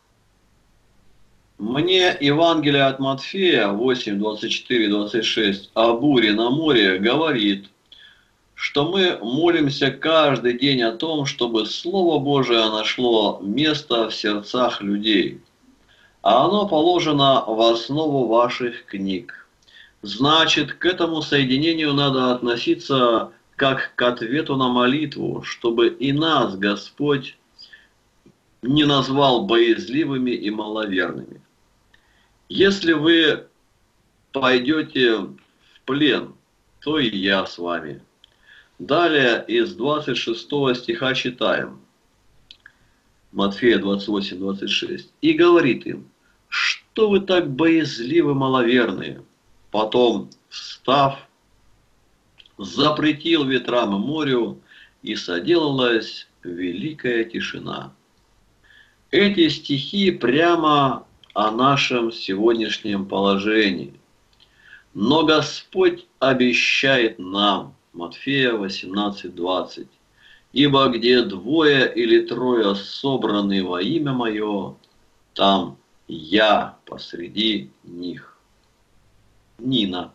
Мне Евангелие от Матфея 8, 24, 26 о буре на море говорит, что мы молимся каждый день о том, чтобы Слово Божие нашло место в сердцах людей, а оно положено в основу ваших книг. Значит, к этому соединению надо относиться как к ответу на молитву, чтобы и нас Господь не назвал боязливыми и маловерными. Если вы пойдете в плен, то и я с вами. Далее из 26 стиха читаем. Матфея 28, 26. И говорит им, что вы так боязливы, маловерные? Потом, встав, запретил ветрам и морю, и соделалась великая тишина. Эти стихи прямо о нашем сегодняшнем положении. Но Господь обещает нам, Матфея 18:20, Ибо где двое или трое собраны во имя Мое, там я посреди них. Нина.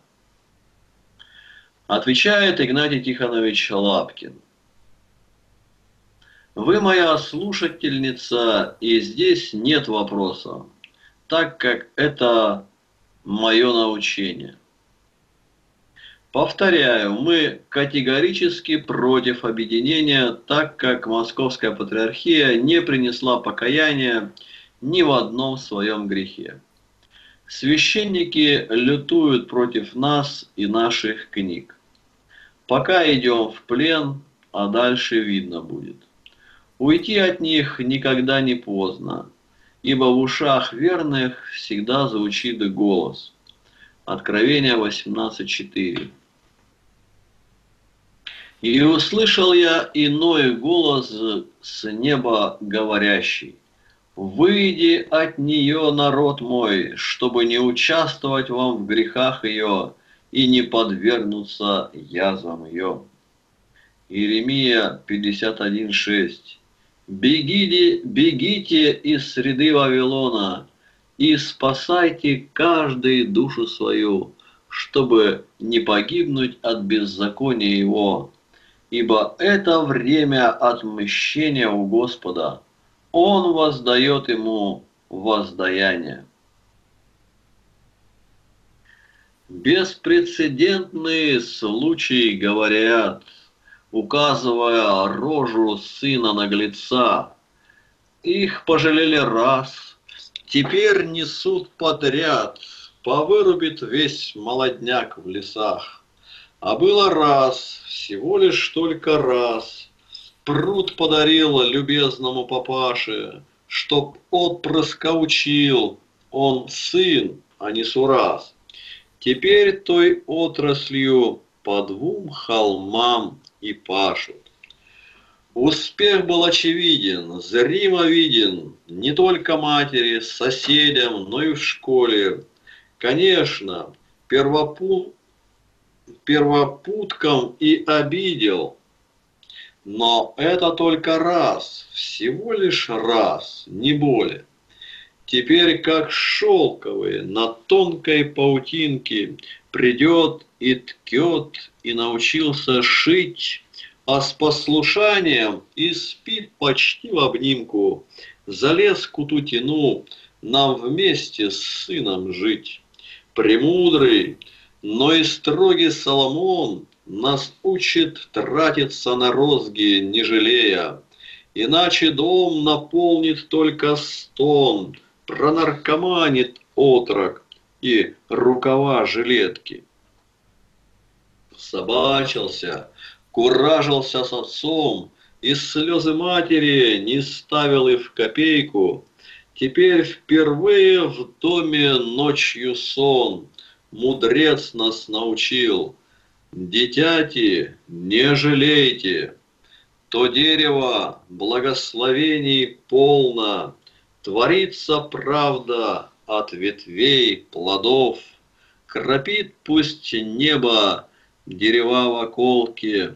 Отвечает Игнатий Тихонович Лапкин. Вы моя слушательница, и здесь нет вопроса, так как это мое научение. Повторяю, мы категорически против объединения, так как Московская Патриархия не принесла покаяния ни в одном своем грехе. Священники лютуют против нас и наших книг. Пока идем в плен, а дальше видно будет. Уйти от них никогда не поздно, ибо в ушах верных всегда звучит голос. Откровение 18:4. И услышал я иной голос с неба говорящий: «Выйди от нее, народ мой, чтобы не участвовать вам в грехах ее и не подвергнуться язвам ее». Иеремия 51:6. «Бегите, бегите из среды Вавилона и спасайте каждый душу свою, чтобы не погибнуть от беззакония его, ибо это время отмщения у Господа, Он воздает ему воздаяние». Беспрецедентные случаи, говорят, указывая рожу сына наглеца. Их пожалели раз, теперь несут подряд, повырубит весь молодняк в лесах. А было раз, всего лишь только раз, пруд подарил любезному папаше, чтоб отпрыска учил, он сын, а не сураз. Теперь той отраслью по двум холмам и пашут. Успех был очевиден, зримо виден, не только матери, соседям, но и в школе. Конечно, первопуткам и обидел, но это только раз, всего лишь раз, не более. Теперь, как шелковые, на тонкой паутинке, придет и ткет, и научился шить, а с послушанием и спит почти в обнимку. Залез к Кутутину, нам вместе с сыном жить. Премудрый, но и строгий Соломон нас учит тратиться на розги, не жалея. Иначе дом наполнит только стон, пронаркоманит отрок и рукава жилетки. Собачился, куражился с отцом, и слезы матери не ставил и в копейку. Теперь впервые в доме ночью сон, мудрец нас научил: дитяти, не жалейте, то дерево благословений полно, творится правда от ветвей плодов, кропит пусть небо дерева в околке.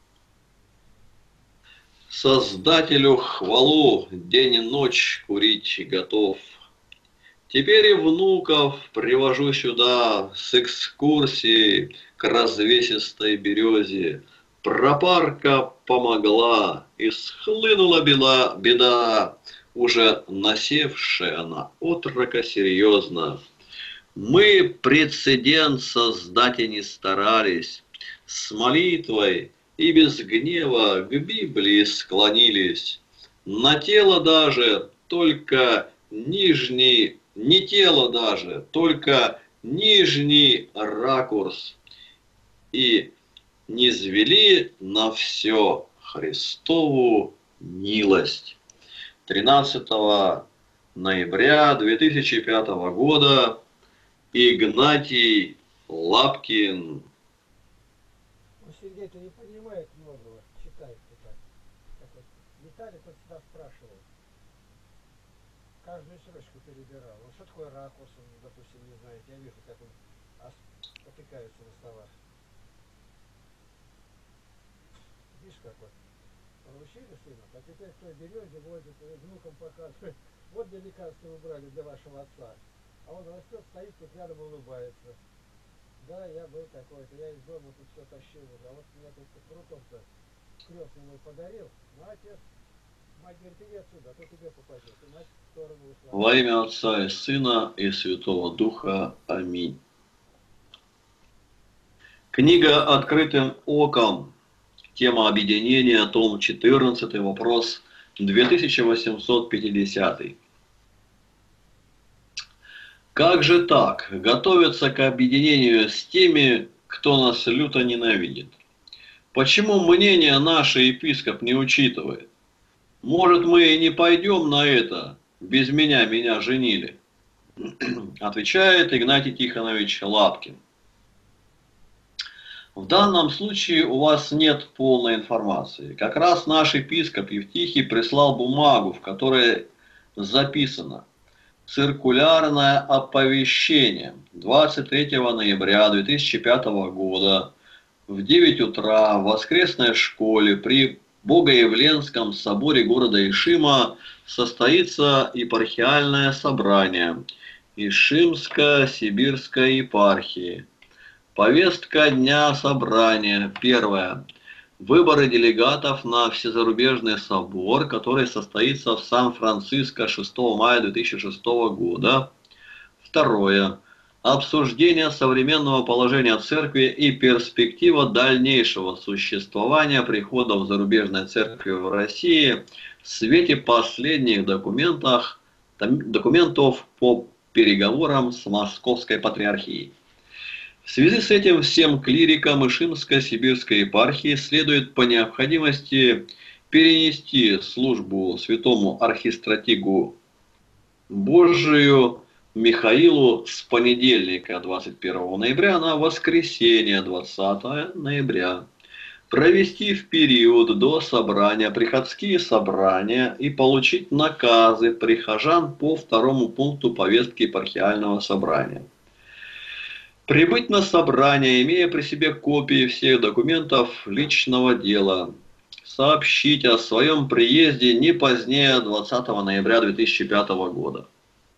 Создателю хвалу день и ночь курить готов. Теперь и внуков привожу сюда с экскурсией к развесистой березе. Пропарка помогла, и схлынула беда, уже насевшая на отрока серьезно. Мы прецедент создать и не старались, с молитвой и без гнева к Библии склонились. На тело даже только нижний, не тело даже, только нижний ракурс. И низвели на все Христову милость. 13 ноября 2005 года Игнатий Лапкин. Ну, Сергей-то не понимает многого, читает-то так. Как вот Виталий тут всегда спрашивал, каждую строчку перебирал. Вот что такое ракурс, он, допустим, не знает. Я вижу, как он потыкается на словах. Видишь, как вот Поручили сына, а теперь в той березе возит, внукам показывает. Вот где лекарства вы брали для вашего отца. А он растет, стоит тут рядом, улыбается. Да, я был такой-то, я из дома тут все тащил уже. А вот мне тут крутом-то крестный мой подарил. Ну, отец, мать говорит, иди отсюда, а то тебе попадет. И мать в сторону ушла. Во имя Отца и Сына и Святого Духа. Аминь. Книга «Открытым оком». Тема объединения, том 14, вопрос 2850. Как же так? Готовятся к объединению с теми, кто нас люто ненавидит. Почему мнение наш епископ не учитывает? Может, мы и не пойдем на это? Без меня женили. Отвечает Игнатий Тихонович Лапкин. В данном случае у вас нет полной информации. Как раз наш епископ Евтихий прислал бумагу, в которой записано: циркулярное оповещение 23 ноября 2005 года в 9 утра в воскресной школе при Богоявленском соборе города Ишима состоится епархиальное собрание Ишимско-Сибирской епархии. Повестка дня собрания. Первое. Выборы делегатов на Всезарубежный собор, который состоится в Сан-Франциско 6 мая 2006 года. Второе. Обсуждение современного положения церкви и перспектива дальнейшего существования приходов зарубежной церкви в России в свете последних документов по переговорам с Московской Патриархией. В связи с этим всем клирикам Ишимско-Сибирской епархии следует по необходимости перенести службу святому архистратигу Божию Михаилу с понедельника 21 ноября на воскресенье 20 ноября. Провести в период до собрания приходские собрания и получить наказы прихожан по второму пункту повестки епархиального собрания. Прибыть на собрание, имея при себе копии всех документов личного дела. Сообщить о своем приезде не позднее 20 ноября 2005 года.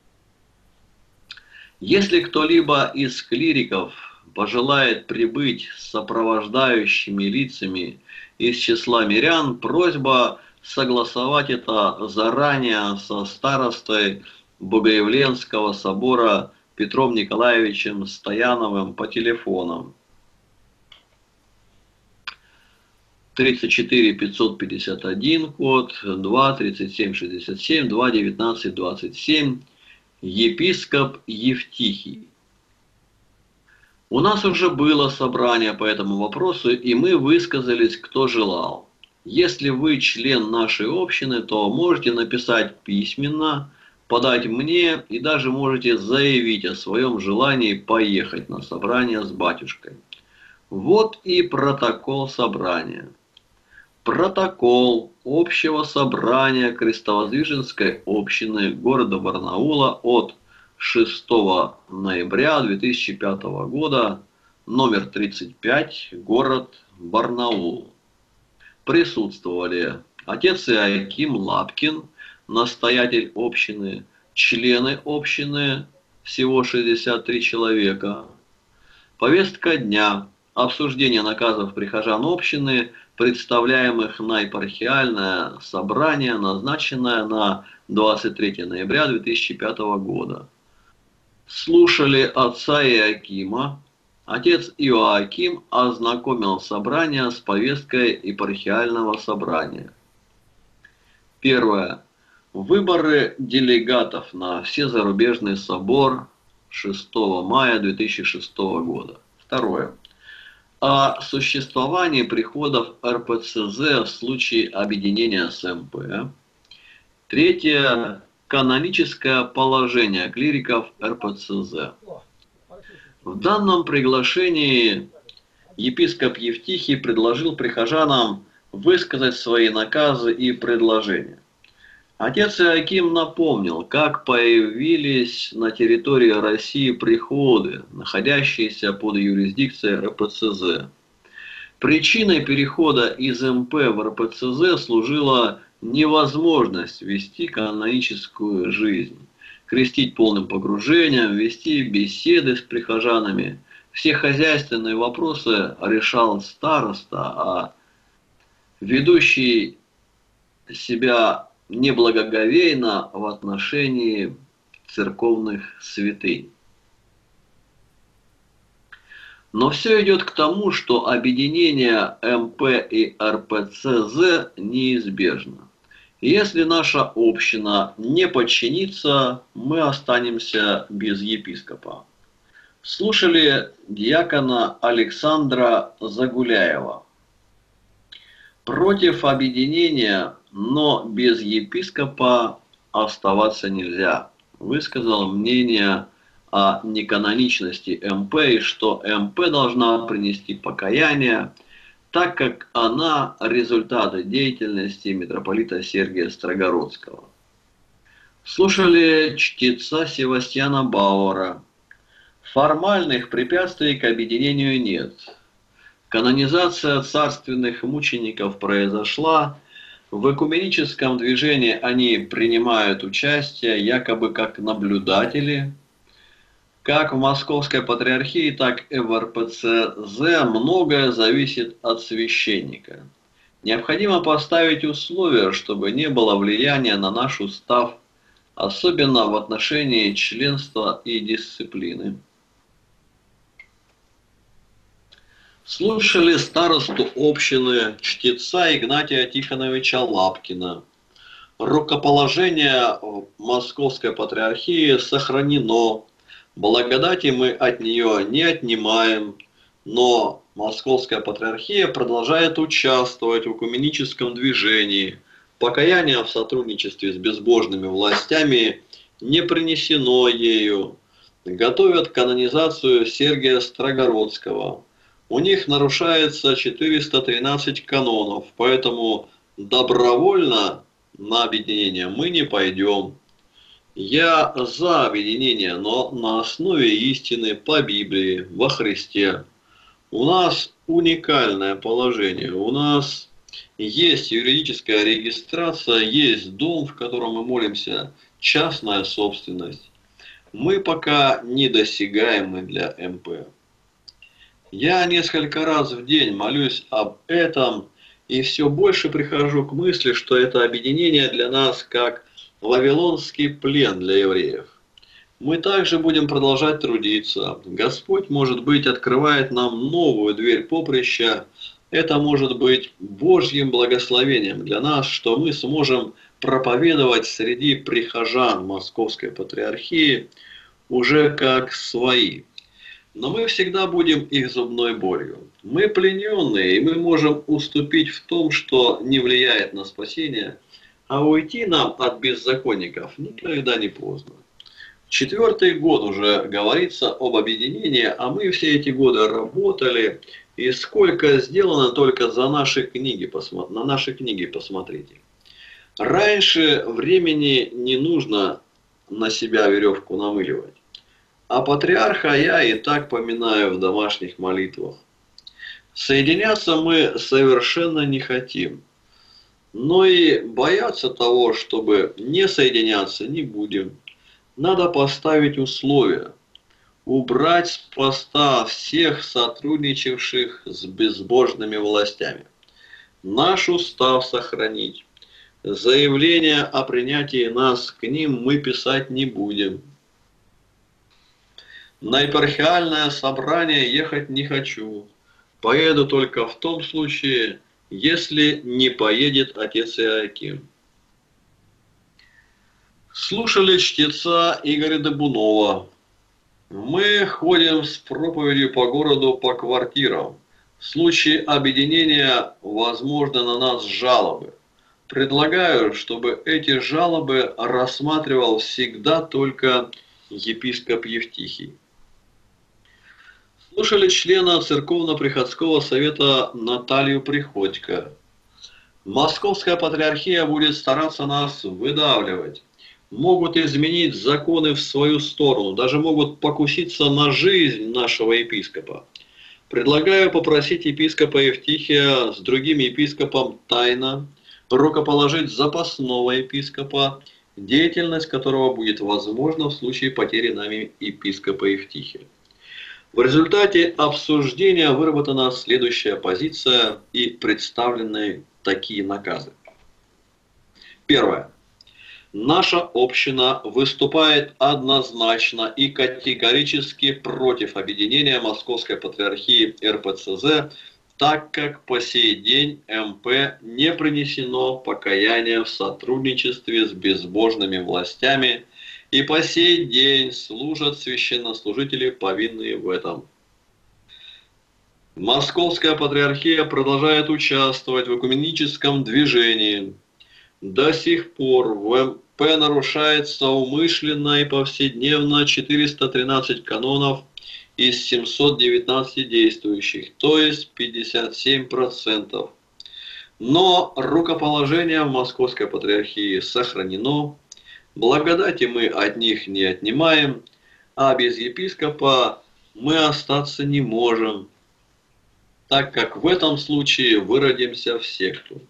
Если кто-либо из клириков пожелает прибыть с сопровождающими лицами из числа мирян, просьба согласовать это заранее со старостой Богоявленского собора Петром Николаевичем Стояновым по телефонам 34 551 код 2 37 67 2 19 27 епископ Евтихий. У нас уже было собрание по этому вопросу, и мы высказались, кто желал. Если вы член нашей общины, то можете написать письменно, подать мне и даже можете заявить о своем желании поехать на собрание с батюшкой. Вот и протокол собрания. Протокол общего собрания Крестовоздвиженской общины города Барнаула от 6 ноября 2005 года, номер 35, город Барнаул. Присутствовали отец Иоаким Лапкин, настоятель общины, члены общины, всего 63 человека. Повестка дня. Обсуждение наказов прихожан общины, представляемых на епархиальное собрание, назначенное на 23 ноября 2005 года. Слушали отца Иоакима. Отец Иоаким ознакомил собрание с повесткой епархиального собрания. Первое. Выборы делегатов на Всезарубежный собор 6 мая 2006 года. Второе. О существовании приходов РПЦЗ в случае объединения с МП. Третье. Каноническое положение клириков РПЦЗ. В данном приглашении епископ Евтихий предложил прихожанам высказать свои наказы и предложения. Отец Иоаким напомнил, как появились на территории России приходы, находящиеся под юрисдикцией РПЦЗ. Причиной перехода из МП в РПЦЗ служила невозможность вести каноническую жизнь, крестить полным погружением, вести беседы с прихожанами. Все хозяйственные вопросы решал староста, а ведущий себя неблагоговейно в отношении церковных святынь. Но все идет к тому, что объединение МП и РПЦЗ неизбежно. Если наша община не подчинится, мы останемся без епископа. Слушали диакона Александра Загуляева. Против объединения, но без епископа оставаться нельзя. Высказал мнение о неканоничности МП и что МП должна принести покаяние, так как она результаты деятельности митрополита Сергия Строгородского. Слушали чтеца Севастьяна Бауэра. Формальных препятствий к объединению нет. Канонизация царственных мучеников произошла. В экуменическом движении они принимают участие якобы как наблюдатели. Как в Московской Патриархии, так и в РПЦЗ многое зависит от священника. Необходимо поставить условия, чтобы не было влияния на наш устав, особенно в отношении членства и дисциплины. Слушали старосту общины чтеца Игнатия Тихоновича Лапкина. Рукоположение Московской Патриархии сохранено. Благодати мы от нее не отнимаем, но Московская Патриархия продолжает участвовать в экуменическом движении. Покаяние в сотрудничестве с безбожными властями не принесено ею. Готовят канонизацию Сергия Строгородского. У них нарушается 413 канонов, поэтому добровольно на объединение мы не пойдем. Я за объединение, но на основе истины по Библии, во Христе. У нас уникальное положение. У нас есть юридическая регистрация, есть дом, в котором мы молимся, частная собственность. Мы пока недосягаемы для МП. Я несколько раз в день молюсь об этом и все больше прихожу к мысли, что это объединение для нас как вавилонский плен для евреев. Мы также будем продолжать трудиться. Господь, может быть, открывает нам новую дверь поприща. Это может быть Божьим благословением для нас, что мы сможем проповедовать среди прихожан Московской Патриархии уже как свои. Но мы всегда будем их зубной болью. Мы плененные, и мы можем уступить в том, что не влияет на спасение, а уйти нам от беззаконников никогда не поздно. 4-й год уже говорится об объединении, а мы все эти годы работали, и сколько сделано только за наши книги, на наши книги посмотрите. Раньше времени не нужно на себя веревку намыливать, а патриарха я и так поминаю в домашних молитвах. Соединяться мы совершенно не хотим. Но и бояться того, чтобы не соединяться, не будем. Надо поставить условия. Убрать с поста всех сотрудничавших с безбожными властями. Наш устав сохранить. Заявление о принятии нас к ним мы писать не будем. На епархиальное собрание ехать не хочу. Поеду только в том случае, если не поедет отец Иоаким. Слушали чтеца Игоря Дыбунова. Мы ходим с проповедью по городу по квартирам. В случае объединения возможно на нас жалобы. Предлагаю, чтобы эти жалобы рассматривал всегда только епископ Евтихий. Слушали члена Церковно-приходского совета Наталью Приходько. Московская Патриархия будет стараться нас выдавливать. Могут изменить законы в свою сторону, даже могут покуситься на жизнь нашего епископа. Предлагаю попросить епископа Евтихия с другим епископом тайно рукоположить запасного епископа, деятельность которого будет возможна в случае потери нами епископа Евтихия. В результате обсуждения выработана следующая позиция и представлены такие наказы. Первое. Наша община выступает однозначно и категорически против объединения Московской Патриархии РПЦЗ, так как по сей день МП не принесено покаяние в сотрудничестве с безбожными властями, и по сей день служат священнослужители, повинные в этом. Московская Патриархия продолжает участвовать в экуменическом движении. До сих пор в МП нарушается умышленно и повседневно 413 канонов из 719 действующих, то есть 57%. Но рукоположение в Московской Патриархии сохранено, благодати мы от них не отнимаем, а без епископа мы остаться не можем, так как в этом случае выродимся в секту.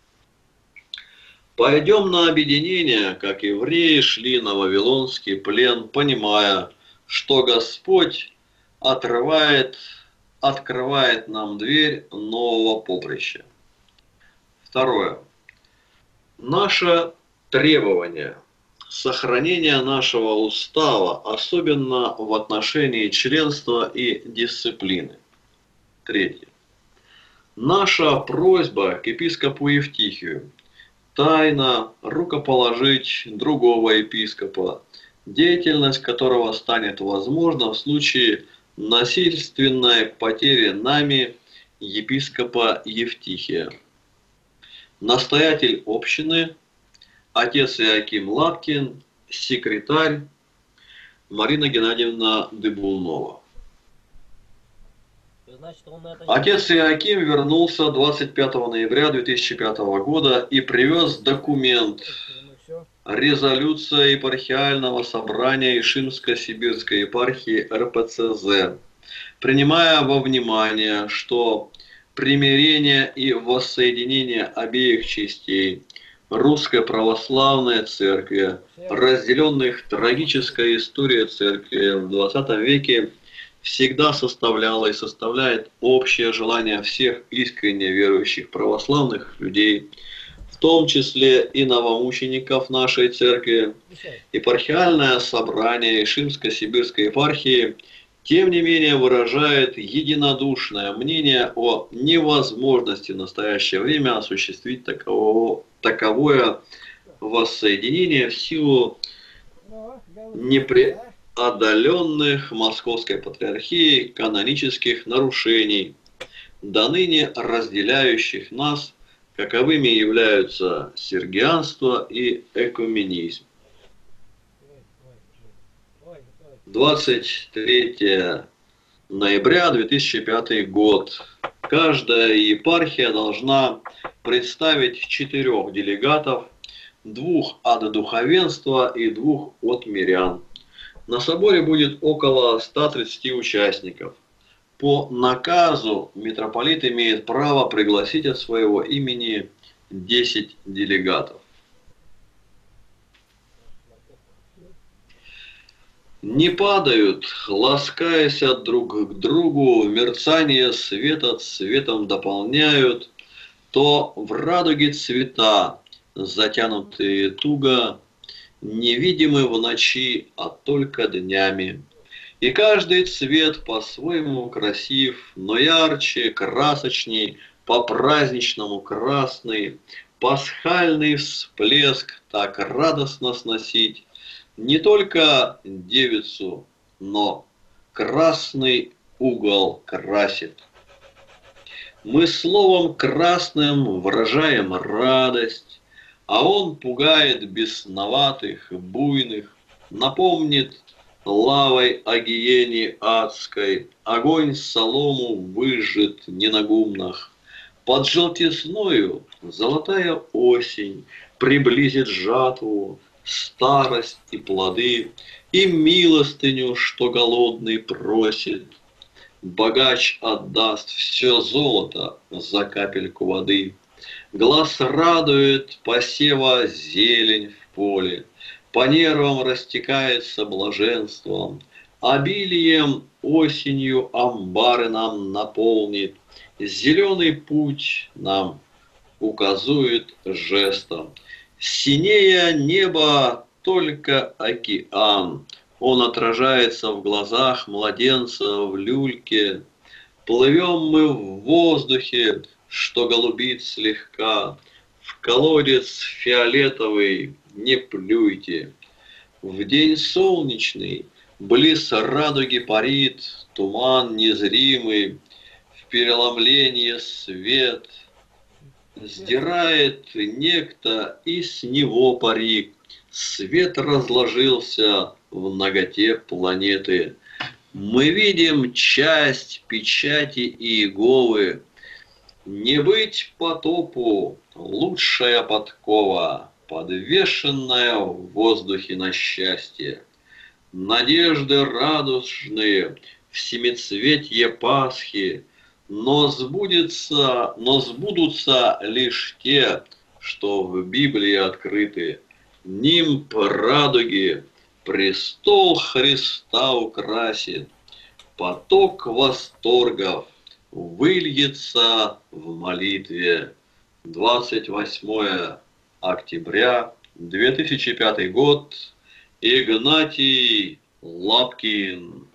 Пойдем на объединение, как евреи шли на вавилонский плен, понимая, что Господь открывает нам дверь нового поприща. Второе. Наше требование сохранения нашего устава, особенно в отношении членства и дисциплины. Третье. Наша просьба к епископу Евтихию тайно рукоположить другого епископа, деятельность которого станет возможна в случае насильственной потери нами епископа Евтихия. Настоятель общины, отец Иоаким Лапкин, секретарь Марина Геннадьевна Дыбулнова. Отец Иоаким вернулся 25 ноября 2005 года и привез документ резолюция епархиального собрания Ишимско-Сибирской епархии РПЦЗ, принимая во внимание, что примирение и воссоединение обеих частей Русской Православной Церкви, разделенных трагической историей Церкви в 20 веке, всегда составляло и составляет общее желание всех искренне верующих православных людей, в том числе и новомучеников нашей церкви. Епархиальное собрание Ишимско-Сибирской епархии, тем не менее, выражает единодушное мнение о невозможности в настоящее время осуществить таковое воссоединение в силу непреодоленных Московской Патриархией канонических нарушений, доныне разделяющих нас, каковыми являются сергианство и экуменизм. 23 ноября 2005 год. Каждая епархия должна представить 4 делегатов, 2 от духовенства и 2 от мирян. На соборе будет около 130 участников. По наказу митрополит имеет право пригласить от своего имени 10 делегатов. Не падают, ласкаясь друг к другу, мерцание света цветом дополняют, то в радуге цвета, затянутые туго, невидимы в ночи, а только днями. И каждый цвет по-своему красив, но ярче, красочней, по-праздничному красный, пасхальный всплеск так радостно сносить, не только девицу, но красный угол красит. Мы словом красным выражаем радость, а он пугает бесноватых, буйных, напомнит лавой о гиене адской, огонь солому выжжет не на гумнах. Под желтизною золотая осень приблизит жатву, старость и плоды, и милостыню, что голодный просит. Богач отдаст все золото за капельку воды. Глаз радует посева зелень в поле, по нервам растекается блаженством, обилием осенью амбары нам наполнит, зеленый путь нам указует жестом. Синее небо только океан, он отражается в глазах младенца в люльке. Плывем мы в воздухе, что голубит слегка. В колодец фиолетовый не плюйте. В день солнечный близ радуги парит туман незримый. В переломлении свет сдирает некто, и с него парик. Свет разложился в наготе планеты. Мы видим часть печати Иеговы. Не быть потопу — лучшая подкова, подвешенная в воздухе на счастье. Надежды радужные в семицветье Пасхи, но сбудутся лишь те, что в Библии открыты. Нимб радуги престол Христа украсит, поток восторгов выльется в молитве. 28 октября 2005 год. Игнатий Лапкин.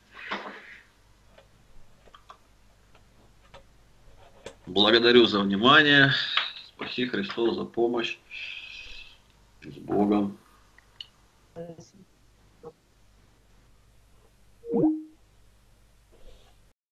Благодарю за внимание. Спаси Христос за помощь. С Богом. Спасибо.